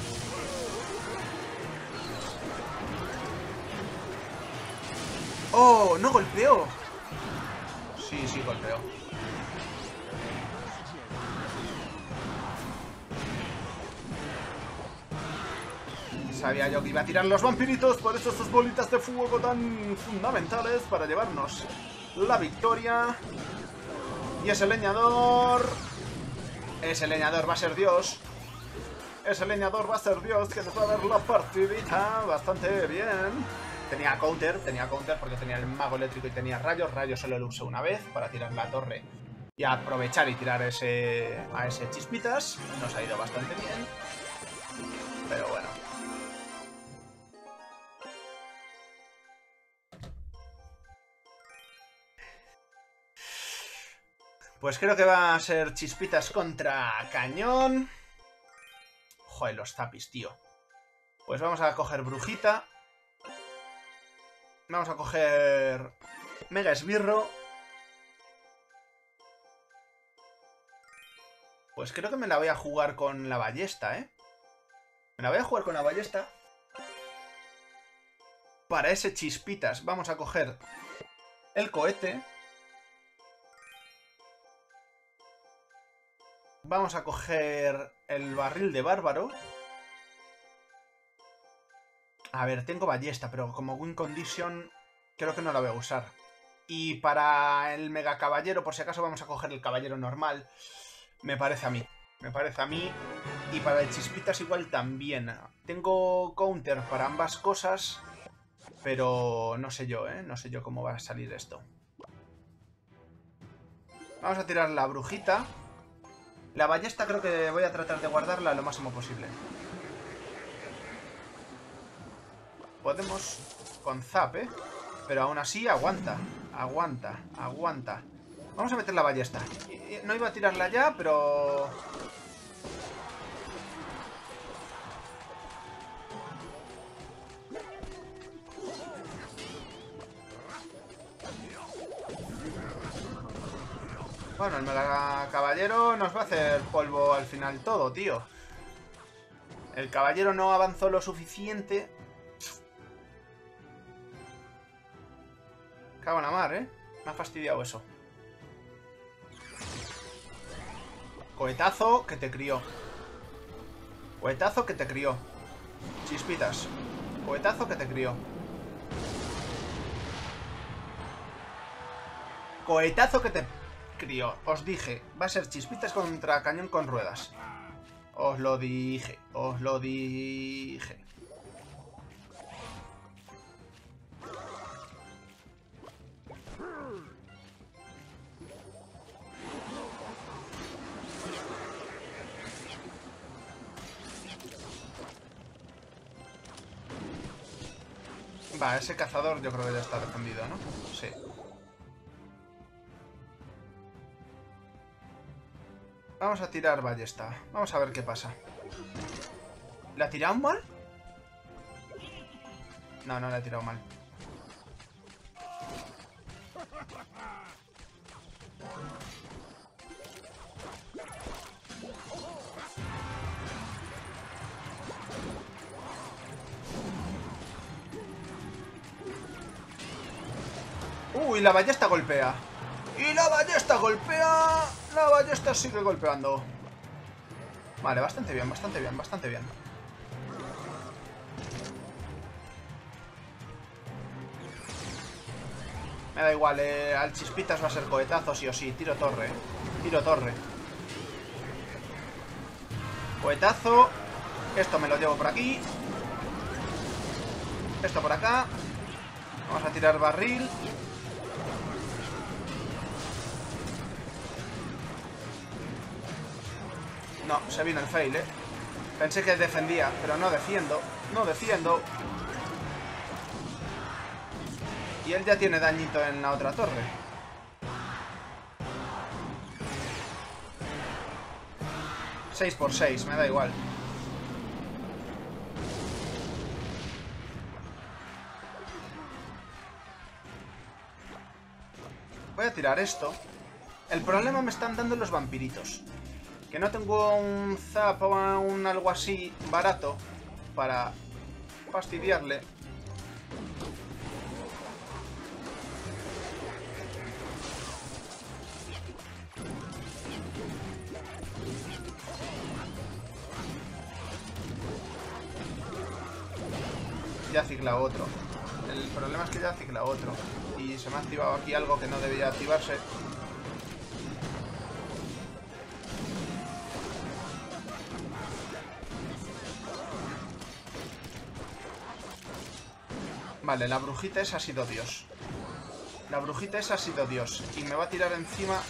¡Oh! ¡No golpeó! Sí, sí, golpeó. Sabía yo que iba a tirar los vampiritos, por eso sus bolitas de fuego tan fundamentales para llevarnos la victoria. Y ese leñador... Ese leñador va a ser Dios. Ese leñador va a ser Dios, que nos va a dar la partidita bastante bien. Tenía counter, tenía counter porque tenía el mago eléctrico y tenía rayos. Rayos solo lo usé una vez para tirar la torre y aprovechar y tirar ese a ese chispitas. Nos ha ido bastante bien. Pero bueno. Pues creo que va a ser chispitas contra cañón. Joder, los zapis, tío. Pues vamos a coger brujita. Vamos a coger mega esbirro. Pues creo que me la voy a jugar con la ballesta, ¿eh? Me la voy a jugar con la ballesta. Para ese chispitas vamos a coger el cohete. Vamos a coger el barril de bárbaro. A ver, tengo ballesta, pero como win condition creo que no la voy a usar. Y para el mega caballero, por si acaso, vamos a coger el caballero normal. Me parece a mí. Me parece a mí. Y para el chispitas igual también. Tengo counter para ambas cosas, pero no sé yo, ¿eh? No sé yo cómo va a salir esto. Vamos a tirar la brujita. La ballesta creo que voy a tratar de guardarla lo máximo posible. Podemos con zap, ¿eh? Pero aún así aguanta. Aguanta, aguanta. Vamos a meter la ballesta. No iba a tirarla ya, pero... Bueno, el mega caballero nos va a hacer polvo al final todo, tío. El caballero no avanzó lo suficiente. Cago en la mar, ¿eh? Me ha fastidiado eso. Cohetazo que te crió. Cohetazo que te crió. Chispitas. Cohetazo que te crió. Cohetazo que te crió. Os dije, va a ser chispitas contra cañón con ruedas. Os lo dije. Os lo dije. Va, ese cazador yo creo que ya está defendido, ¿no? Sí. Vamos a tirar ballesta. Vamos a ver qué pasa. ¿La ha tirado mal? No, no la ha tirado mal. Uy, la ballesta golpea. Y la ballesta golpea. La ballesta sigue golpeando. Vale, bastante bien, bastante bien, bastante bien. Me da igual, eh, al chispitas va a ser cohetazo sí o sí. Tiro torre, tiro torre. Cohetazo. Esto me lo llevo por aquí. Esto por acá. Vamos a tirar barril. No, se vino el fail, eh. Pensé que defendía, pero no defiendo. No defiendo. Y él ya tiene dañito en la otra torre. seis por seis, me da igual. Voy a tirar esto. El problema me están dando los vampiritos. Que no tengo un zap o un algo así barato para fastidiarle. Ya cicla otro. El problema es que ya cicla otro. Y se me ha activado aquí algo que no debía activarse. Vale, la brujita esa ha sido Dios. La brujita esa ha sido Dios. Y me va a tirar encima.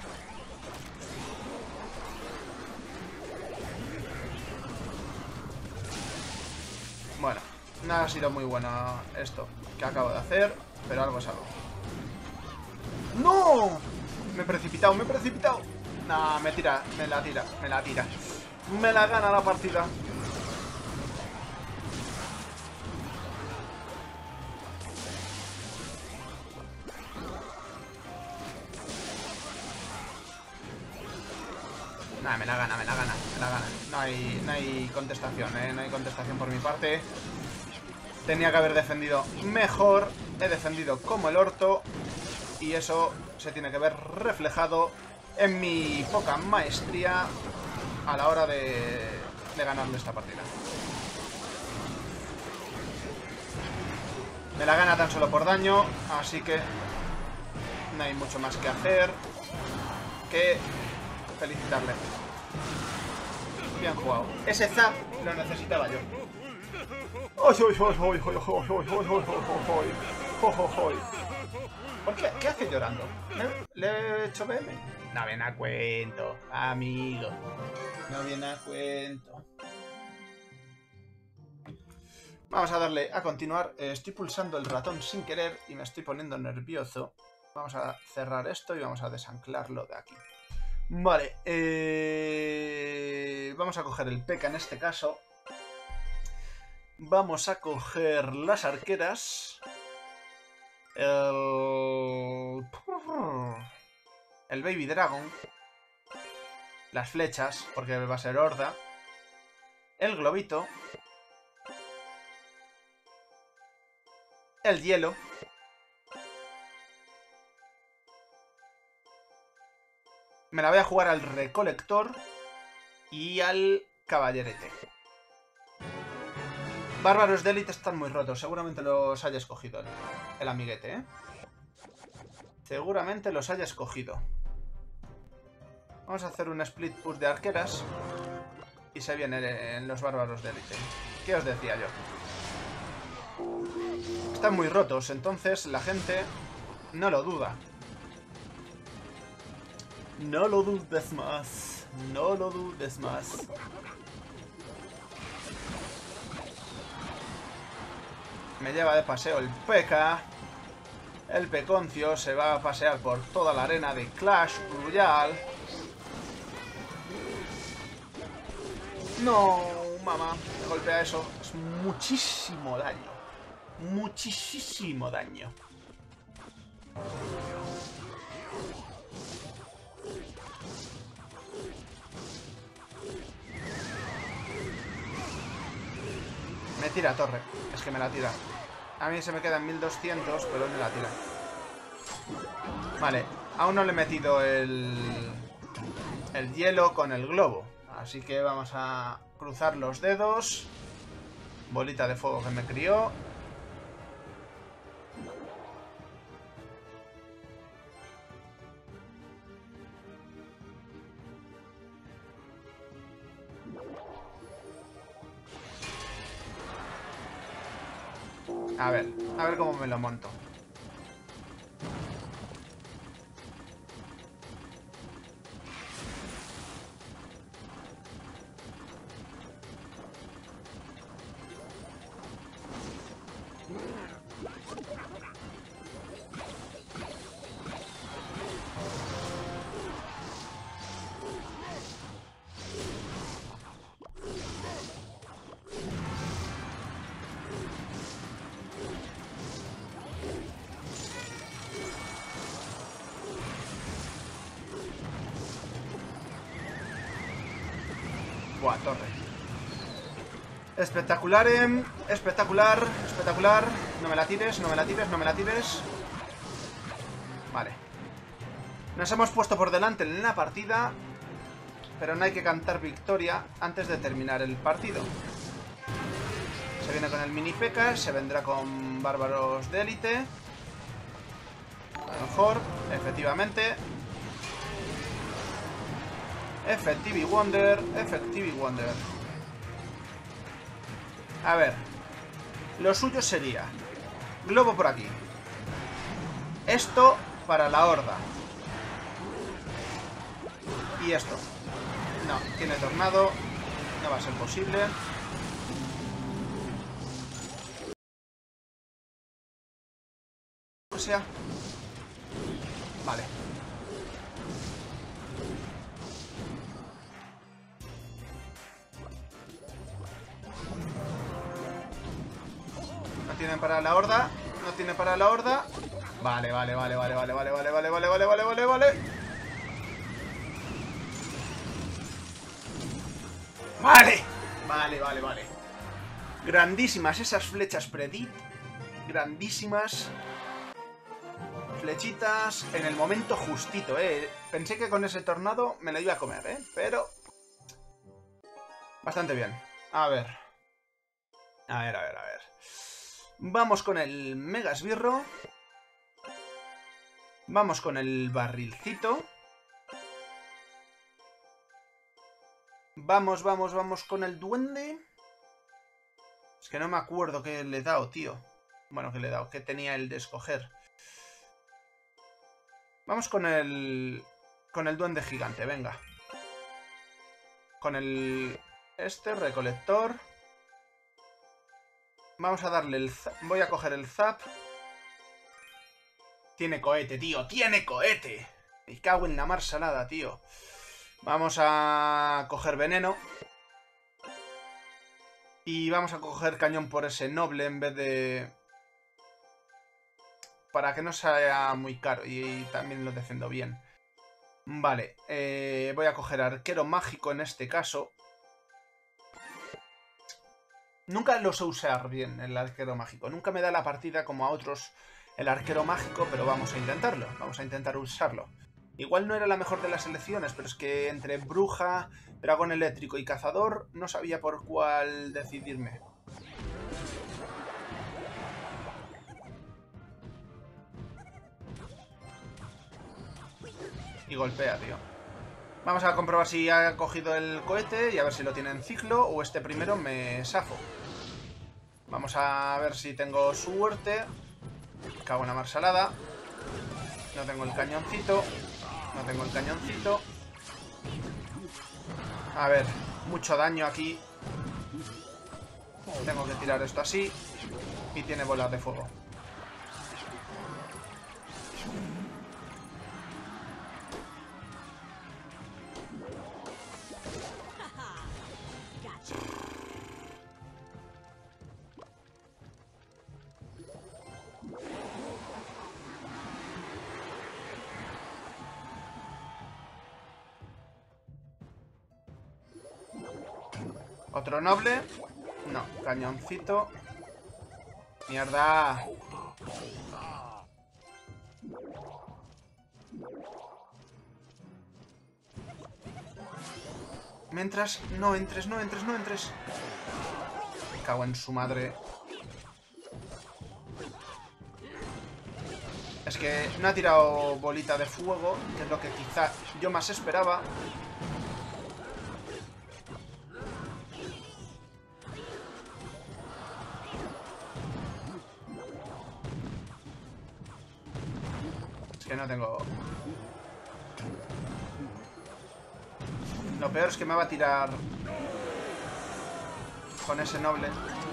Bueno, no ha sido muy bueno esto que acabo de hacer, pero algo es algo. ¡No! Me he precipitado, me he precipitado. Nah, me tira, me la tira, me la tira. Me la gana la partida. Nah, me la gana, me la gana, me la gana. No hay, no hay contestación, ¿eh? No hay contestación por mi parte. Tenía que haber defendido mejor. He defendido como el orto. Y eso se tiene que ver reflejado en mi poca maestría a la hora de, de ganarle esta partida. Me la gana tan solo por daño, así que no hay mucho más que hacer que felicitarle. Bien jugado. Ese zap lo necesitaba yo. ¿Por qué? ¿Qué hace llorando? ¿Le he hecho B M? No viene a cuento, amigo. No viene a cuento. Vamos a darle a continuar. Estoy pulsando el ratón sin querer y me estoy poniendo nervioso. Vamos a cerrar esto y vamos a desanclarlo de aquí. Vale, eh... vamos a coger el P K en este caso. Vamos a coger las arqueras. El... el Baby Dragon. Las flechas, porque va a ser horda. El globito. El hielo. Me la voy a jugar al recolector y al caballerete. Bárbaros de élite están muy rotos. Seguramente los haya escogido el, el amiguete, ¿eh? Seguramente los haya escogido. Vamos a hacer un split push de arqueras. Y se vienen en los bárbaros de élite. ¿Qué os decía yo? Están muy rotos, entonces la gente no lo duda. No lo dudes más. No lo dudes más. Me lleva de paseo el P K. El Peconcio se va a pasear por toda la arena de Clash Royale. No, mamá. Me golpea eso. Es muchísimo daño. Muchísimo daño. Me tira torre. Es que me la tira. A mí se me quedan mil doscientos, pero él me la tira. Vale. Aún no le he metido el... el hielo con el globo. Así que vamos a cruzar los dedos. Bolita de fuego que me crió. A ver, a ver cómo me lo monto. Buah, torre. Espectacular, eh. Espectacular, espectacular. No me la tires, no me la tires, no me la tires. Vale. Nos hemos puesto por delante en la partida, pero no hay que cantar victoria antes de terminar el partido. Se viene con el mini P K, se vendrá con bárbaros de élite. A lo mejor, efectivamente. Effective Wonder, Effective Wonder. A ver. Lo suyo sería globo por aquí. Esto para la horda. Y esto. No, tiene tornado. No va a ser posible. O sea. Vale. No tienen para la horda. No tiene para la horda. Vale, vale, vale, vale, vale, vale, vale, vale, vale, vale, vale, vale, vale. Vale, vale, vale, vale. Grandísimas esas flechas Predit. Grandísimas. Flechitas en el momento justito, eh. Pensé que con ese tornado me lo iba a comer, eh. Pero bastante bien. A ver. A ver, a ver, a ver. Vamos con el mega esbirro. Vamos con el barrilcito. Vamos, vamos, vamos con el duende. Es que no me acuerdo qué le he dado, tío. Bueno, que le he dado, que tenía el de escoger. Vamos con el... Con el duende gigante, venga. Con el... Este, recolector. Vamos a darle el... Voy a coger el zap. Tiene cohete, tío, tiene cohete. Me cago en la mar salada, tío. Vamos a coger veneno. Y vamos a coger cañón por ese noble en vez de... Para que no sea muy caro y también lo defiendo bien. Vale, eh, voy a coger arquero mágico en este caso. Nunca lo sé usar bien el arquero mágico. Nunca me da la partida como a otros el arquero mágico, pero vamos a intentarlo. Vamos a intentar usarlo. Igual no era la mejor de las elecciones, pero es que entre bruja, dragón eléctrico y cazador no sabía por cuál decidirme. Y golpea, tío. Vamos a comprobar si ha cogido el cohete y a ver si lo tiene en ciclo o este primero me safo. Vamos a ver si tengo suerte. Cago en la mar salada. No tengo el cañoncito. No tengo el cañoncito. A ver, mucho daño aquí. Tengo que tirar esto así. Y tiene bolas de fuego. Otro noble. No, cañoncito. Mierda. Mientras, no entres, no entres, no entres. Me cago en su madre. Es que no ha tirado bolita de fuego, que es lo que quizá yo más esperaba. Que no tengo... Lo peor es que me va a tirar con ese noble.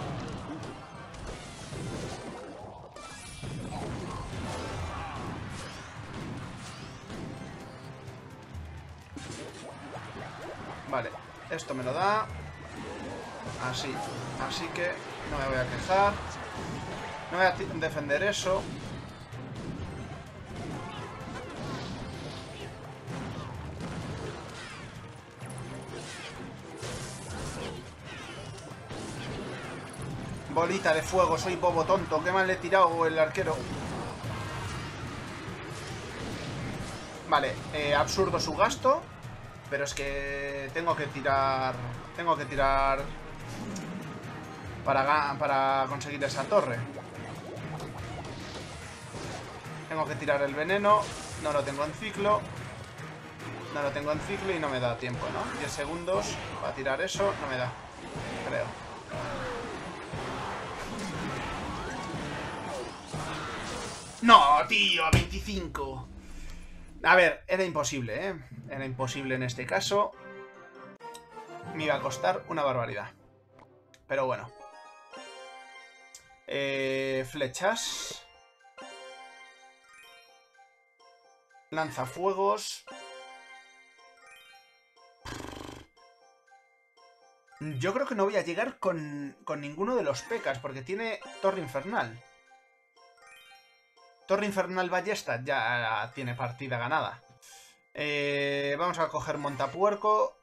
Vale, esto me lo da. Así, así que no me voy a quejar. No voy a defender eso. Bolita de fuego, soy bobo tonto. Qué mal le he tirado el arquero. Vale, eh, absurdo su gasto. Pero es que tengo que tirar... Tengo que tirar... Para, para conseguir esa torre. Tengo que tirar el veneno. No lo tengo en ciclo. No lo tengo en ciclo y no me da tiempo, ¿no? diez segundos para tirar eso. No me da, creo. ¡No, tío! ¡A veinticinco! A ver, era imposible, ¿eh? Era imposible en este caso. Me iba a costar una barbaridad. Pero bueno. Eh, flechas. Lanzafuegos. Yo creo que no voy a llegar con, con ninguno de los pecas, porque tiene Torre Infernal. Torre Infernal Ballesta ya tiene partida ganada. Eh, vamos a coger Montapuerco.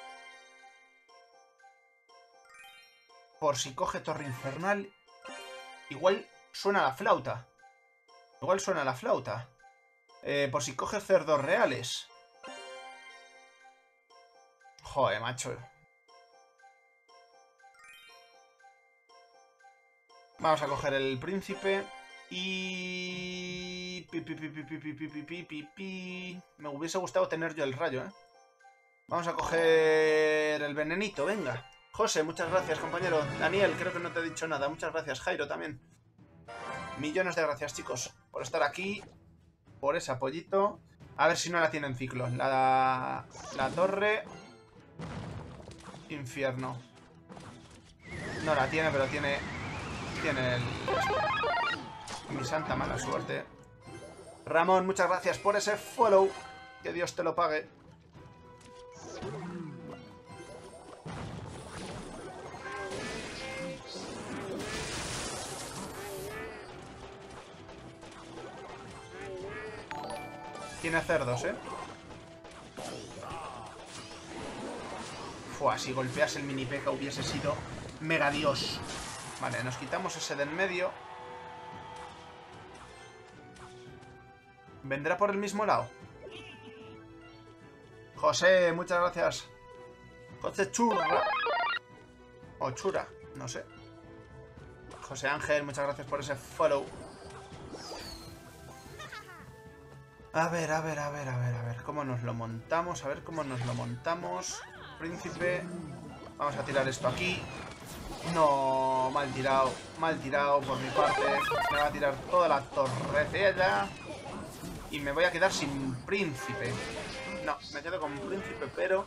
Por si coge Torre Infernal. Igual suena la flauta. Igual suena la flauta. Eh, por si coge cerdos reales. Joder, macho. Vamos a coger el príncipe. Y... Pi, pi, pi, pi, pi, pi, pi, pi, pi, pi. Me hubiese gustado tener yo el rayo, ¿eh? Vamos a coger el venenito, venga. José, muchas gracias, compañero. Daniel, creo que no te he dicho nada. Muchas gracias. Jairo también. Millones de gracias, chicos, por estar aquí. Por ese apoyito. A ver si no la tiene en ciclo. La, la torre. Infierno. No la tiene, pero tiene... Tiene el... Mi santa mala suerte. Ramón, muchas gracias por ese follow. Que Dios te lo pague. Tiene cerdos, ¿eh? Fua, si golpeas el mini P K hubiese sido mega dios. Vale, nos quitamos ese de en medio. ¿Vendrá por el mismo lado? José, muchas gracias. José Churra. O Chura, no sé. José Ángel, muchas gracias por ese follow. A ver, a ver, a ver, a ver, a ver. ¿Cómo nos lo montamos? A ver cómo nos lo montamos. Príncipe. Vamos a tirar esto aquí. No, mal tirado. Mal tirado por mi parte. Me va a tirar toda la torrecilla. Y me voy a quedar sin príncipe. No, me quedo con príncipe, pero...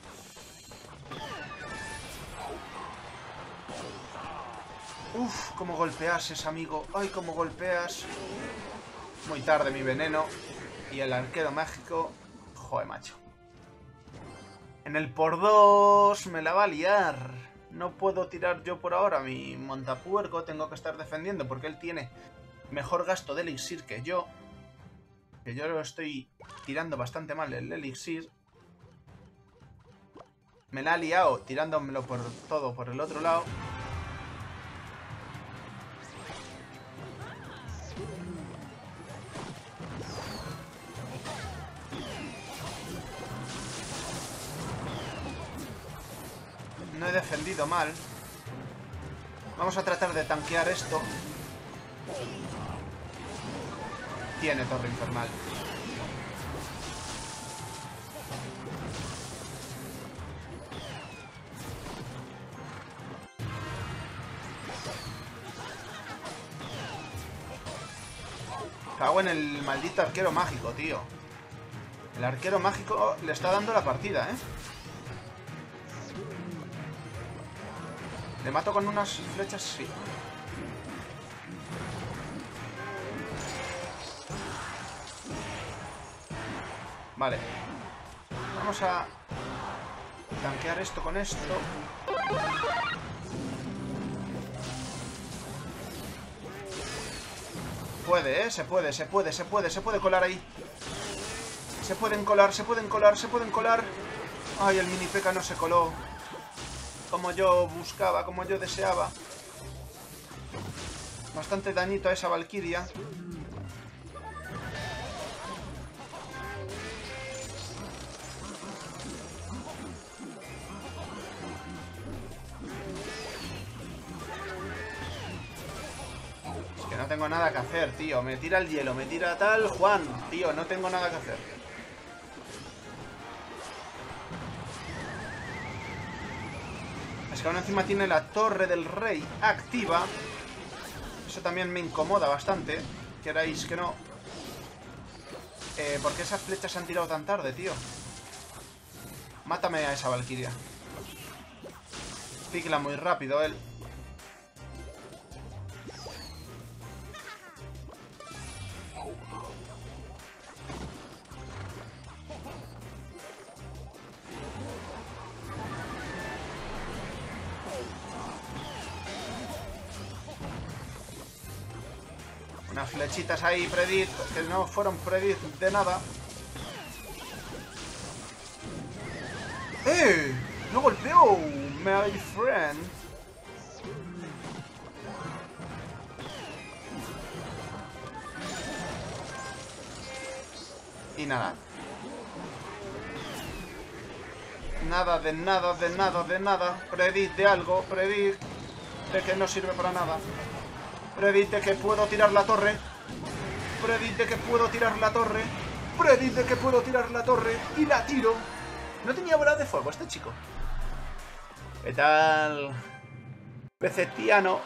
Uf, cómo golpeas, amigo. Ay, cómo golpeas. Muy tarde mi veneno. Y el arquero mágico... Joder, macho. En el por dos me la va a liar. No puedo tirar yo por ahora mi montapuerco. Tengo que estar defendiendo porque él tiene mejor gasto de elixir que yo. Que yo lo estoy tirando bastante mal el elixir. Me la ha liado tirándomelo por todo por el otro lado. No he defendido mal. Vamos a tratar de tanquear esto. Tiene torre infernal. Cago en el maldito arquero mágico, tío. El arquero mágico le está dando la partida, ¿eh? ¿Le mato con unas flechas? Sí. Vale. Vamos a tanquear esto con esto. Puede, ¿eh? Se puede, se puede, se puede, se puede colar ahí. Se pueden colar, se pueden colar, se pueden colar. Ay, el mini P K no se coló como yo buscaba, como yo deseaba. bastante dañito a esa Valkyria. Es que no tengo nada que hacer, tío. Me tira el hielo, me tira tal... Juan, tío, no tengo nada que hacer. Es que aún encima tiene la torre del rey activa. Eso también me incomoda bastante. Queráis que no. Eh, ¿Por qué esas flechas se han tirado tan tarde, tío? Mátame a esa Valkyria. Cicla muy rápido él. Unas flechitas ahí, predit, que no fueron predit de nada. ¡Eh! ¡No golpeó! My friend. Y nada. Nada de nada, de nada, de nada. Predit de algo, predit de que no sirve para nada. Predit de que puedo tirar la torre. Predit de que puedo tirar la torre. Predit de que puedo tirar la torre. Y la tiro. No tenía bola de fuego este chico. ¿Qué tal? Pecetiano.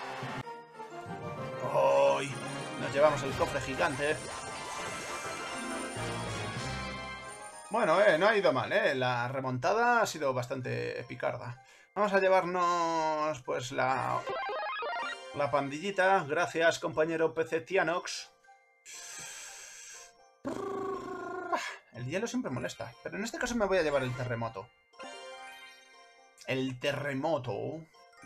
¡Ay! Nos llevamos el cofre gigante. Bueno, eh, no ha ido mal, eh. La remontada ha sido bastante picarda. Vamos a llevarnos, pues, la... La pandillita. Gracias, compañero Pecetianox. El hielo siempre molesta. Pero en este caso me voy a llevar el terremoto. El terremoto.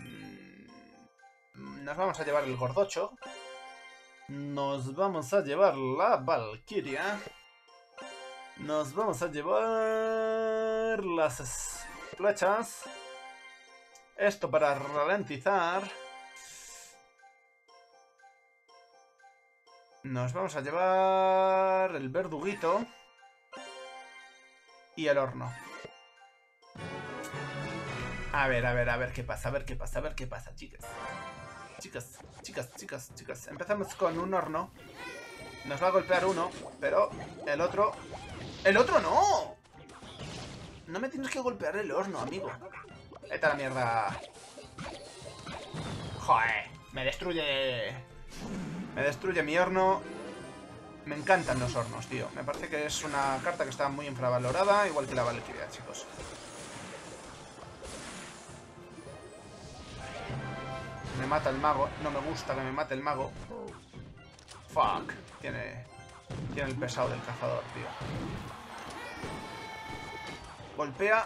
Nos vamos a llevar el gordocho. Nos vamos a llevar la Valkyria. Nos vamos a llevar las flechas. Esto para ralentizar. Nos vamos a llevar el verduguito. Y el horno. A ver, a ver, a ver qué pasa, a ver qué pasa, a ver qué pasa, chicas. Chicas, chicas, chicas, chicas. Empezamos con un horno. Nos va a golpear uno, pero el otro... ¡El otro no! No me tienes que golpear el horno, amigo. Vete a la mierda. Joder, me destruye... Me destruye mi horno. Me encantan los hornos, tío. Me parece que es una carta que está muy infravalorada, igual que la Valkyria, chicos. Me mata el mago. No me gusta que me mate el mago. Fuck. Tiene... Tiene el pesado del cazador, tío. Golpea.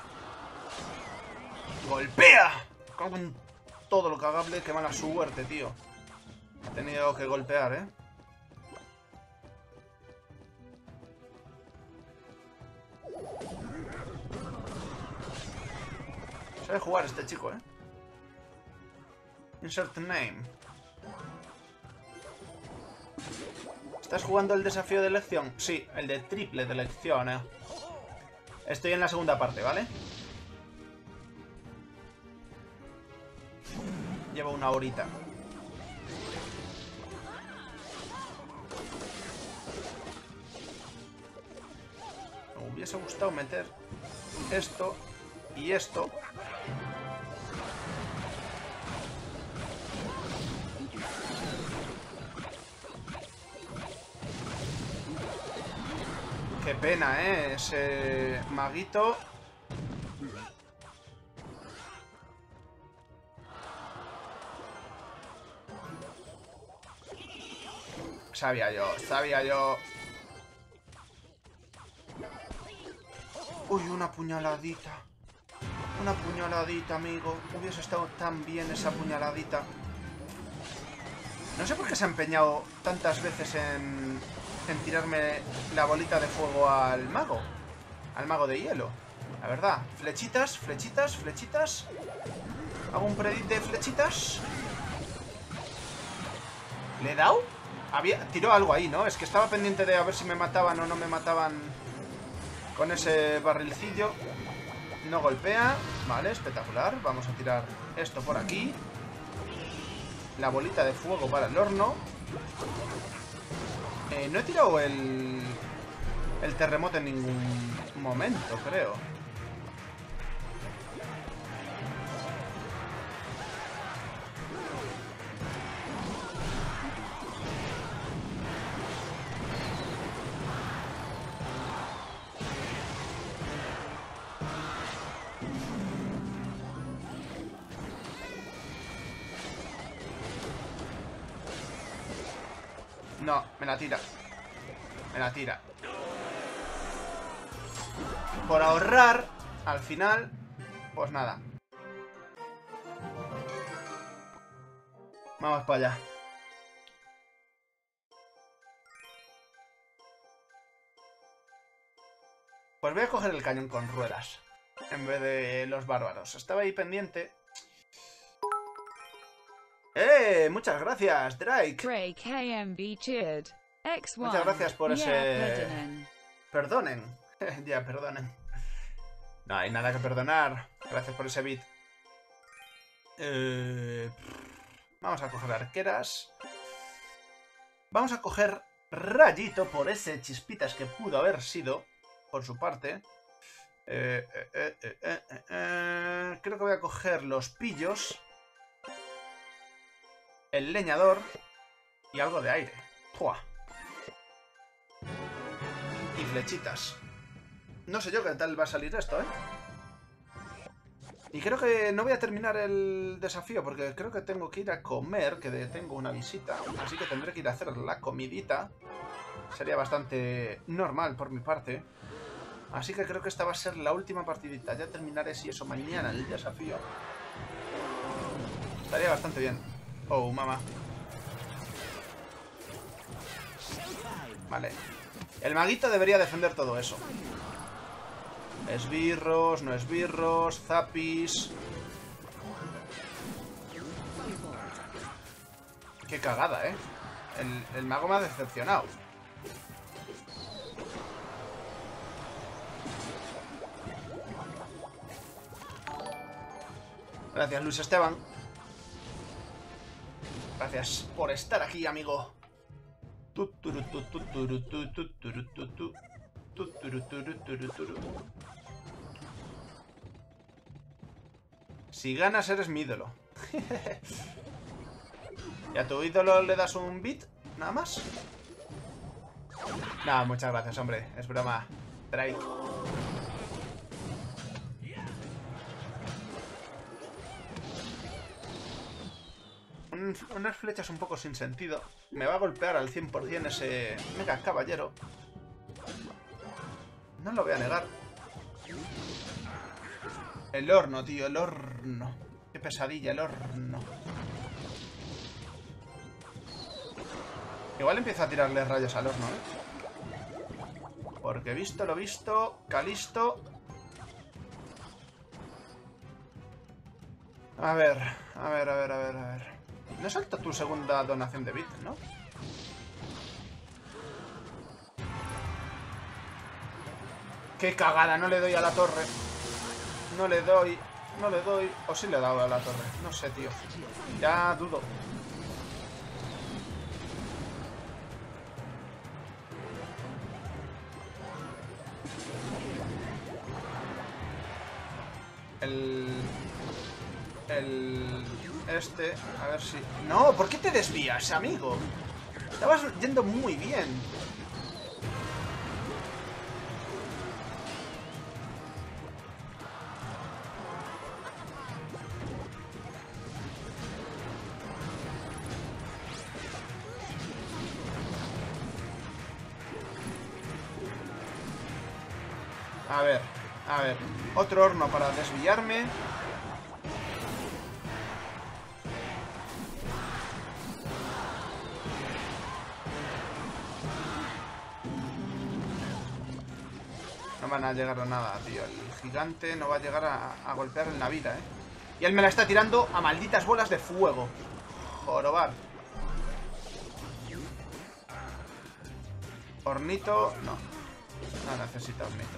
¡Golpea! Con todo lo cagable. Qué mala suerte, tío. Ha tenido que golpear, ¿eh? Sabe jugar este chico, ¿eh? Insert name. ¿Estás jugando el desafío de elección? Sí, el de triple de elección, ¿eh? Estoy en la segunda parte, ¿vale? Llevo una horita. Me hubiese gustado meter esto y esto. Qué pena, ¿eh? Ese maguito. Sabía yo, sabía yo. Uy, una puñaladita. Una puñaladita, amigo. Hubiese estado tan bien esa puñaladita. No sé por qué se ha empeñado tantas veces en... en tirarme la bolita de fuego al mago. Al mago de hielo. La verdad. Flechitas, flechitas, flechitas. Hago un predit de flechitas. ¿Le he dado? Había... Tiró algo ahí, ¿no? Es que estaba pendiente de a ver si me mataban o no me mataban con ese barrilcillo. No golpea. Vale, espectacular. Vamos a tirar esto por aquí. La bolita de fuego para el horno. Eh, no he tirado el... el terremoto en ningún momento, creo. No, me la tira. Me la tira. Por ahorrar, al final, pues nada. Vamos para allá. Pues voy a coger el cañón con ruedas en vez de los bárbaros. Estaba ahí pendiente. ¡Eh! Muchas gracias, Drake. Drake A M B cheered. X uno. Muchas gracias por ese... Yeah, perdonen. Perdonen. Ya, perdonen. No hay nada que perdonar. Gracias por ese beat. Eh... Vamos a coger arqueras. Vamos a coger rayito por ese chispitas que pudo haber sido, por su parte. Eh, eh, eh, eh, eh, eh. Creo que voy a coger los pillos, el leñador y algo de aire. ¡Fua! Y flechitas. No sé yo qué tal va a salir esto, ¿eh? Y creo que no voy a terminar el desafío porque creo que tengo que ir a comer, que tengo una visita. Así que tendré que ir a hacer la comidita. Sería bastante normal por mi parte. Así que creo que esta va a ser la última partidita. Ya terminaré, si eso, mañana el desafío. Estaría bastante bien. Oh, mamá. Vale. El maguito debería defender todo eso. Esbirros, no esbirros, zapis. Qué cagada, ¿eh? El, el mago me ha decepcionado. Gracias, Luis Esteban. Gracias por estar aquí, amigo. Si ganas, eres mi ídolo. ¿Y a tu ídolo le das un beat? ¿Nada más? No, muchas gracias, hombre. Es broma. Drake. Un, unas flechas un poco sin sentido. Me va a golpear al cien por cien ese mega caballero. No lo voy a negar. El horno, tío, el horno. Qué pesadilla, el horno. Igual empiezo a tirarle rayos al horno, ¿eh? Porque visto lo visto, Calisto. A ver, a ver, a ver, a ver, a ver. No salta tu segunda donación de bits, ¿no? ¡Qué cagada! No le doy a la torre. No le doy. No le doy. O sí le he dado a la torre. No sé, tío. Ya dudo. El... El... Este... A ver si... No, ¿por qué te desvías, amigo? Estabas yendo muy bien. A ver, a ver. Otro horno para desviarme. No van a llegar a nada, tío. El gigante no va a llegar a, a golpear en la vida, ¿eh? Y él me la está tirando a malditas bolas de fuego. Jorobar. Hornito, no. No necesita hornito.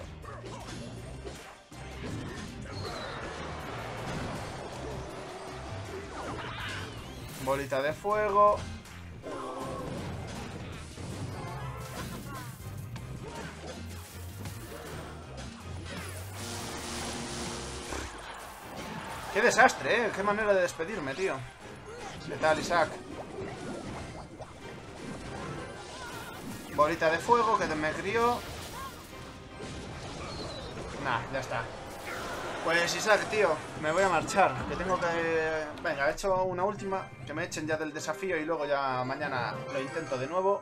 Bolita de fuego. ¡Qué desastre, eh! ¡Qué manera de despedirme, tío! ¿Qué tal, Isaac? Bolita de fuego que me crió. Nah, ya está. Pues Isaac, tío, me voy a marchar. Que tengo que... Venga, he hecho una última. Que me echen ya del desafío y luego ya mañana lo intento de nuevo.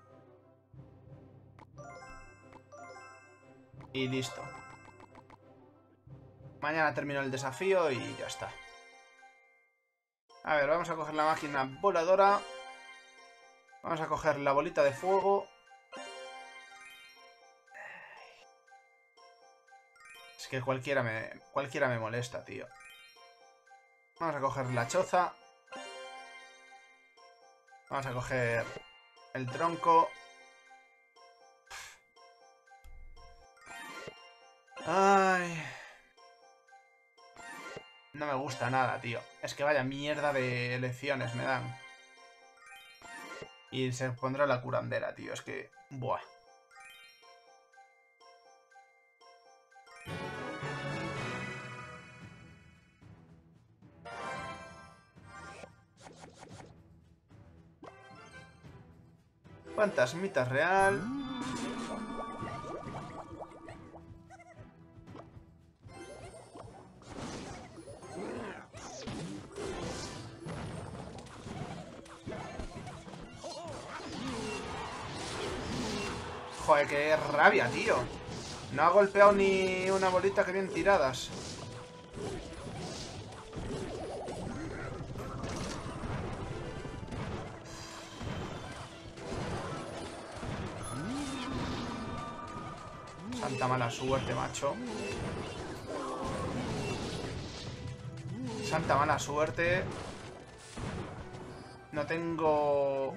Y listo. Mañana termino el desafío y ya está. A ver, vamos a coger la máquina voladora. Vamos a coger la bolita de fuego. Es que cualquiera me, cualquiera me molesta, tío. Vamos a coger la choza. Vamos a coger el tronco. Ay... No me gusta nada, tío. Es que vaya mierda de elecciones me dan. Y se pondrá la curandera, tío. Es que... Buah. Fantasmita real. Joder, qué rabia, tío. No ha golpeado ni una bolita que bien tiradas. Santa mala suerte, macho. Santa mala suerte. No tengo...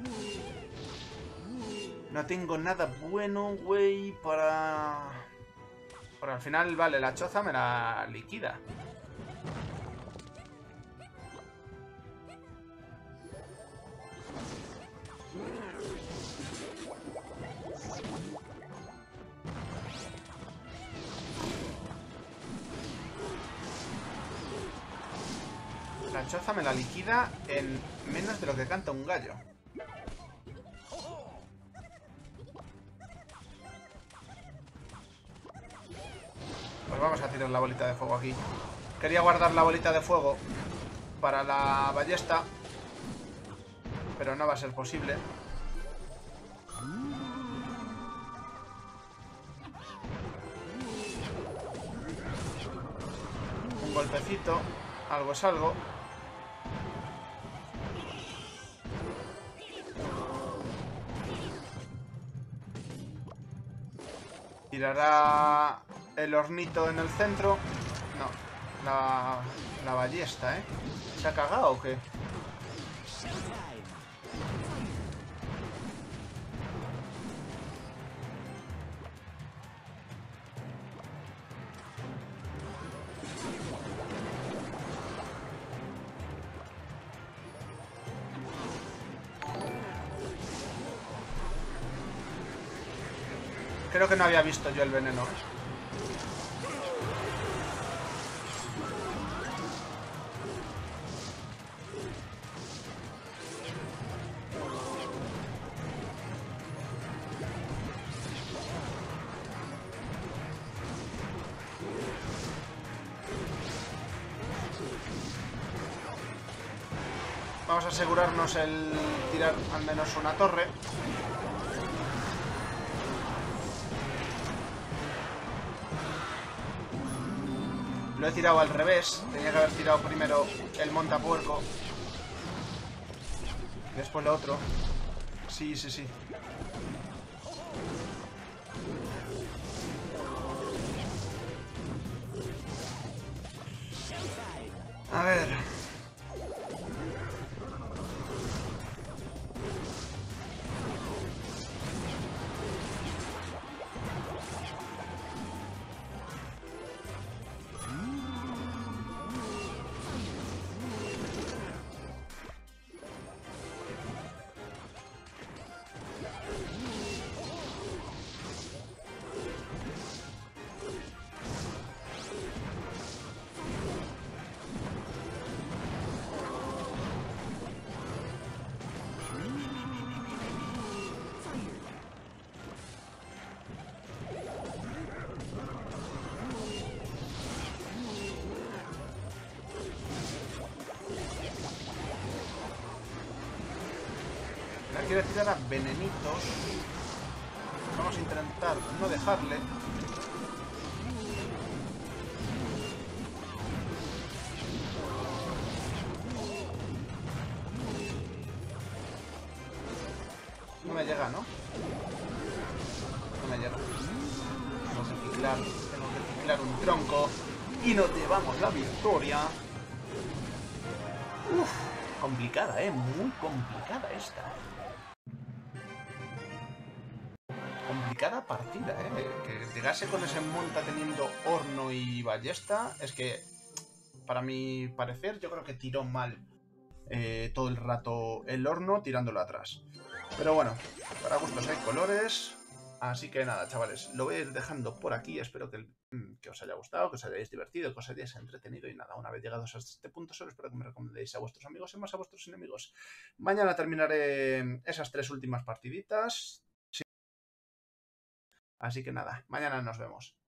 No tengo nada bueno, güey, para... Pero al final, vale, la choza me la liquida. La choza me la liquida en menos de lo que canta un gallo. Pues vamos a tirar la bolita de fuego aquí. Quería guardar la bolita de fuego para la ballesta, pero no va a ser posible. Un golpecito, algo es algo. Tirará el hornito en el centro. No, la, la ballesta, ¿eh? ¿Se ha cagado o qué? Creo que no había visto yo el veneno. Vamos a asegurarnos el tirar al menos una torre. Lo he tirado al revés. Tenía que haber tirado primero el montapuerco. Después lo otro. Sí, sí, sí. A ver. quiere tirar a venenitos. Vamos a intentar no dejarle. No me llega, ¿no? No me llega. Tengo que ciclar, tengo que ciclar un tronco. Y nos llevamos la victoria. Uf, complicada, ¿eh? Muy complicada esta. Complicada partida, ¿eh? Que llegase con ese monta teniendo horno y ballesta. Es que, para mi parecer, yo creo que tiró mal eh, todo el rato el horno tirándolo atrás. Pero bueno, para gustos hay colores. Así que nada, chavales, lo voy a ir dejando por aquí. Espero que, que os haya gustado, que os hayáis divertido, que os hayáis entretenido. Y nada, una vez llegados hasta este punto, solo espero que me recomendéis a vuestros amigos y más a vuestros enemigos. Mañana terminaré esas tres últimas partiditas. Así que nada, mañana nos vemos.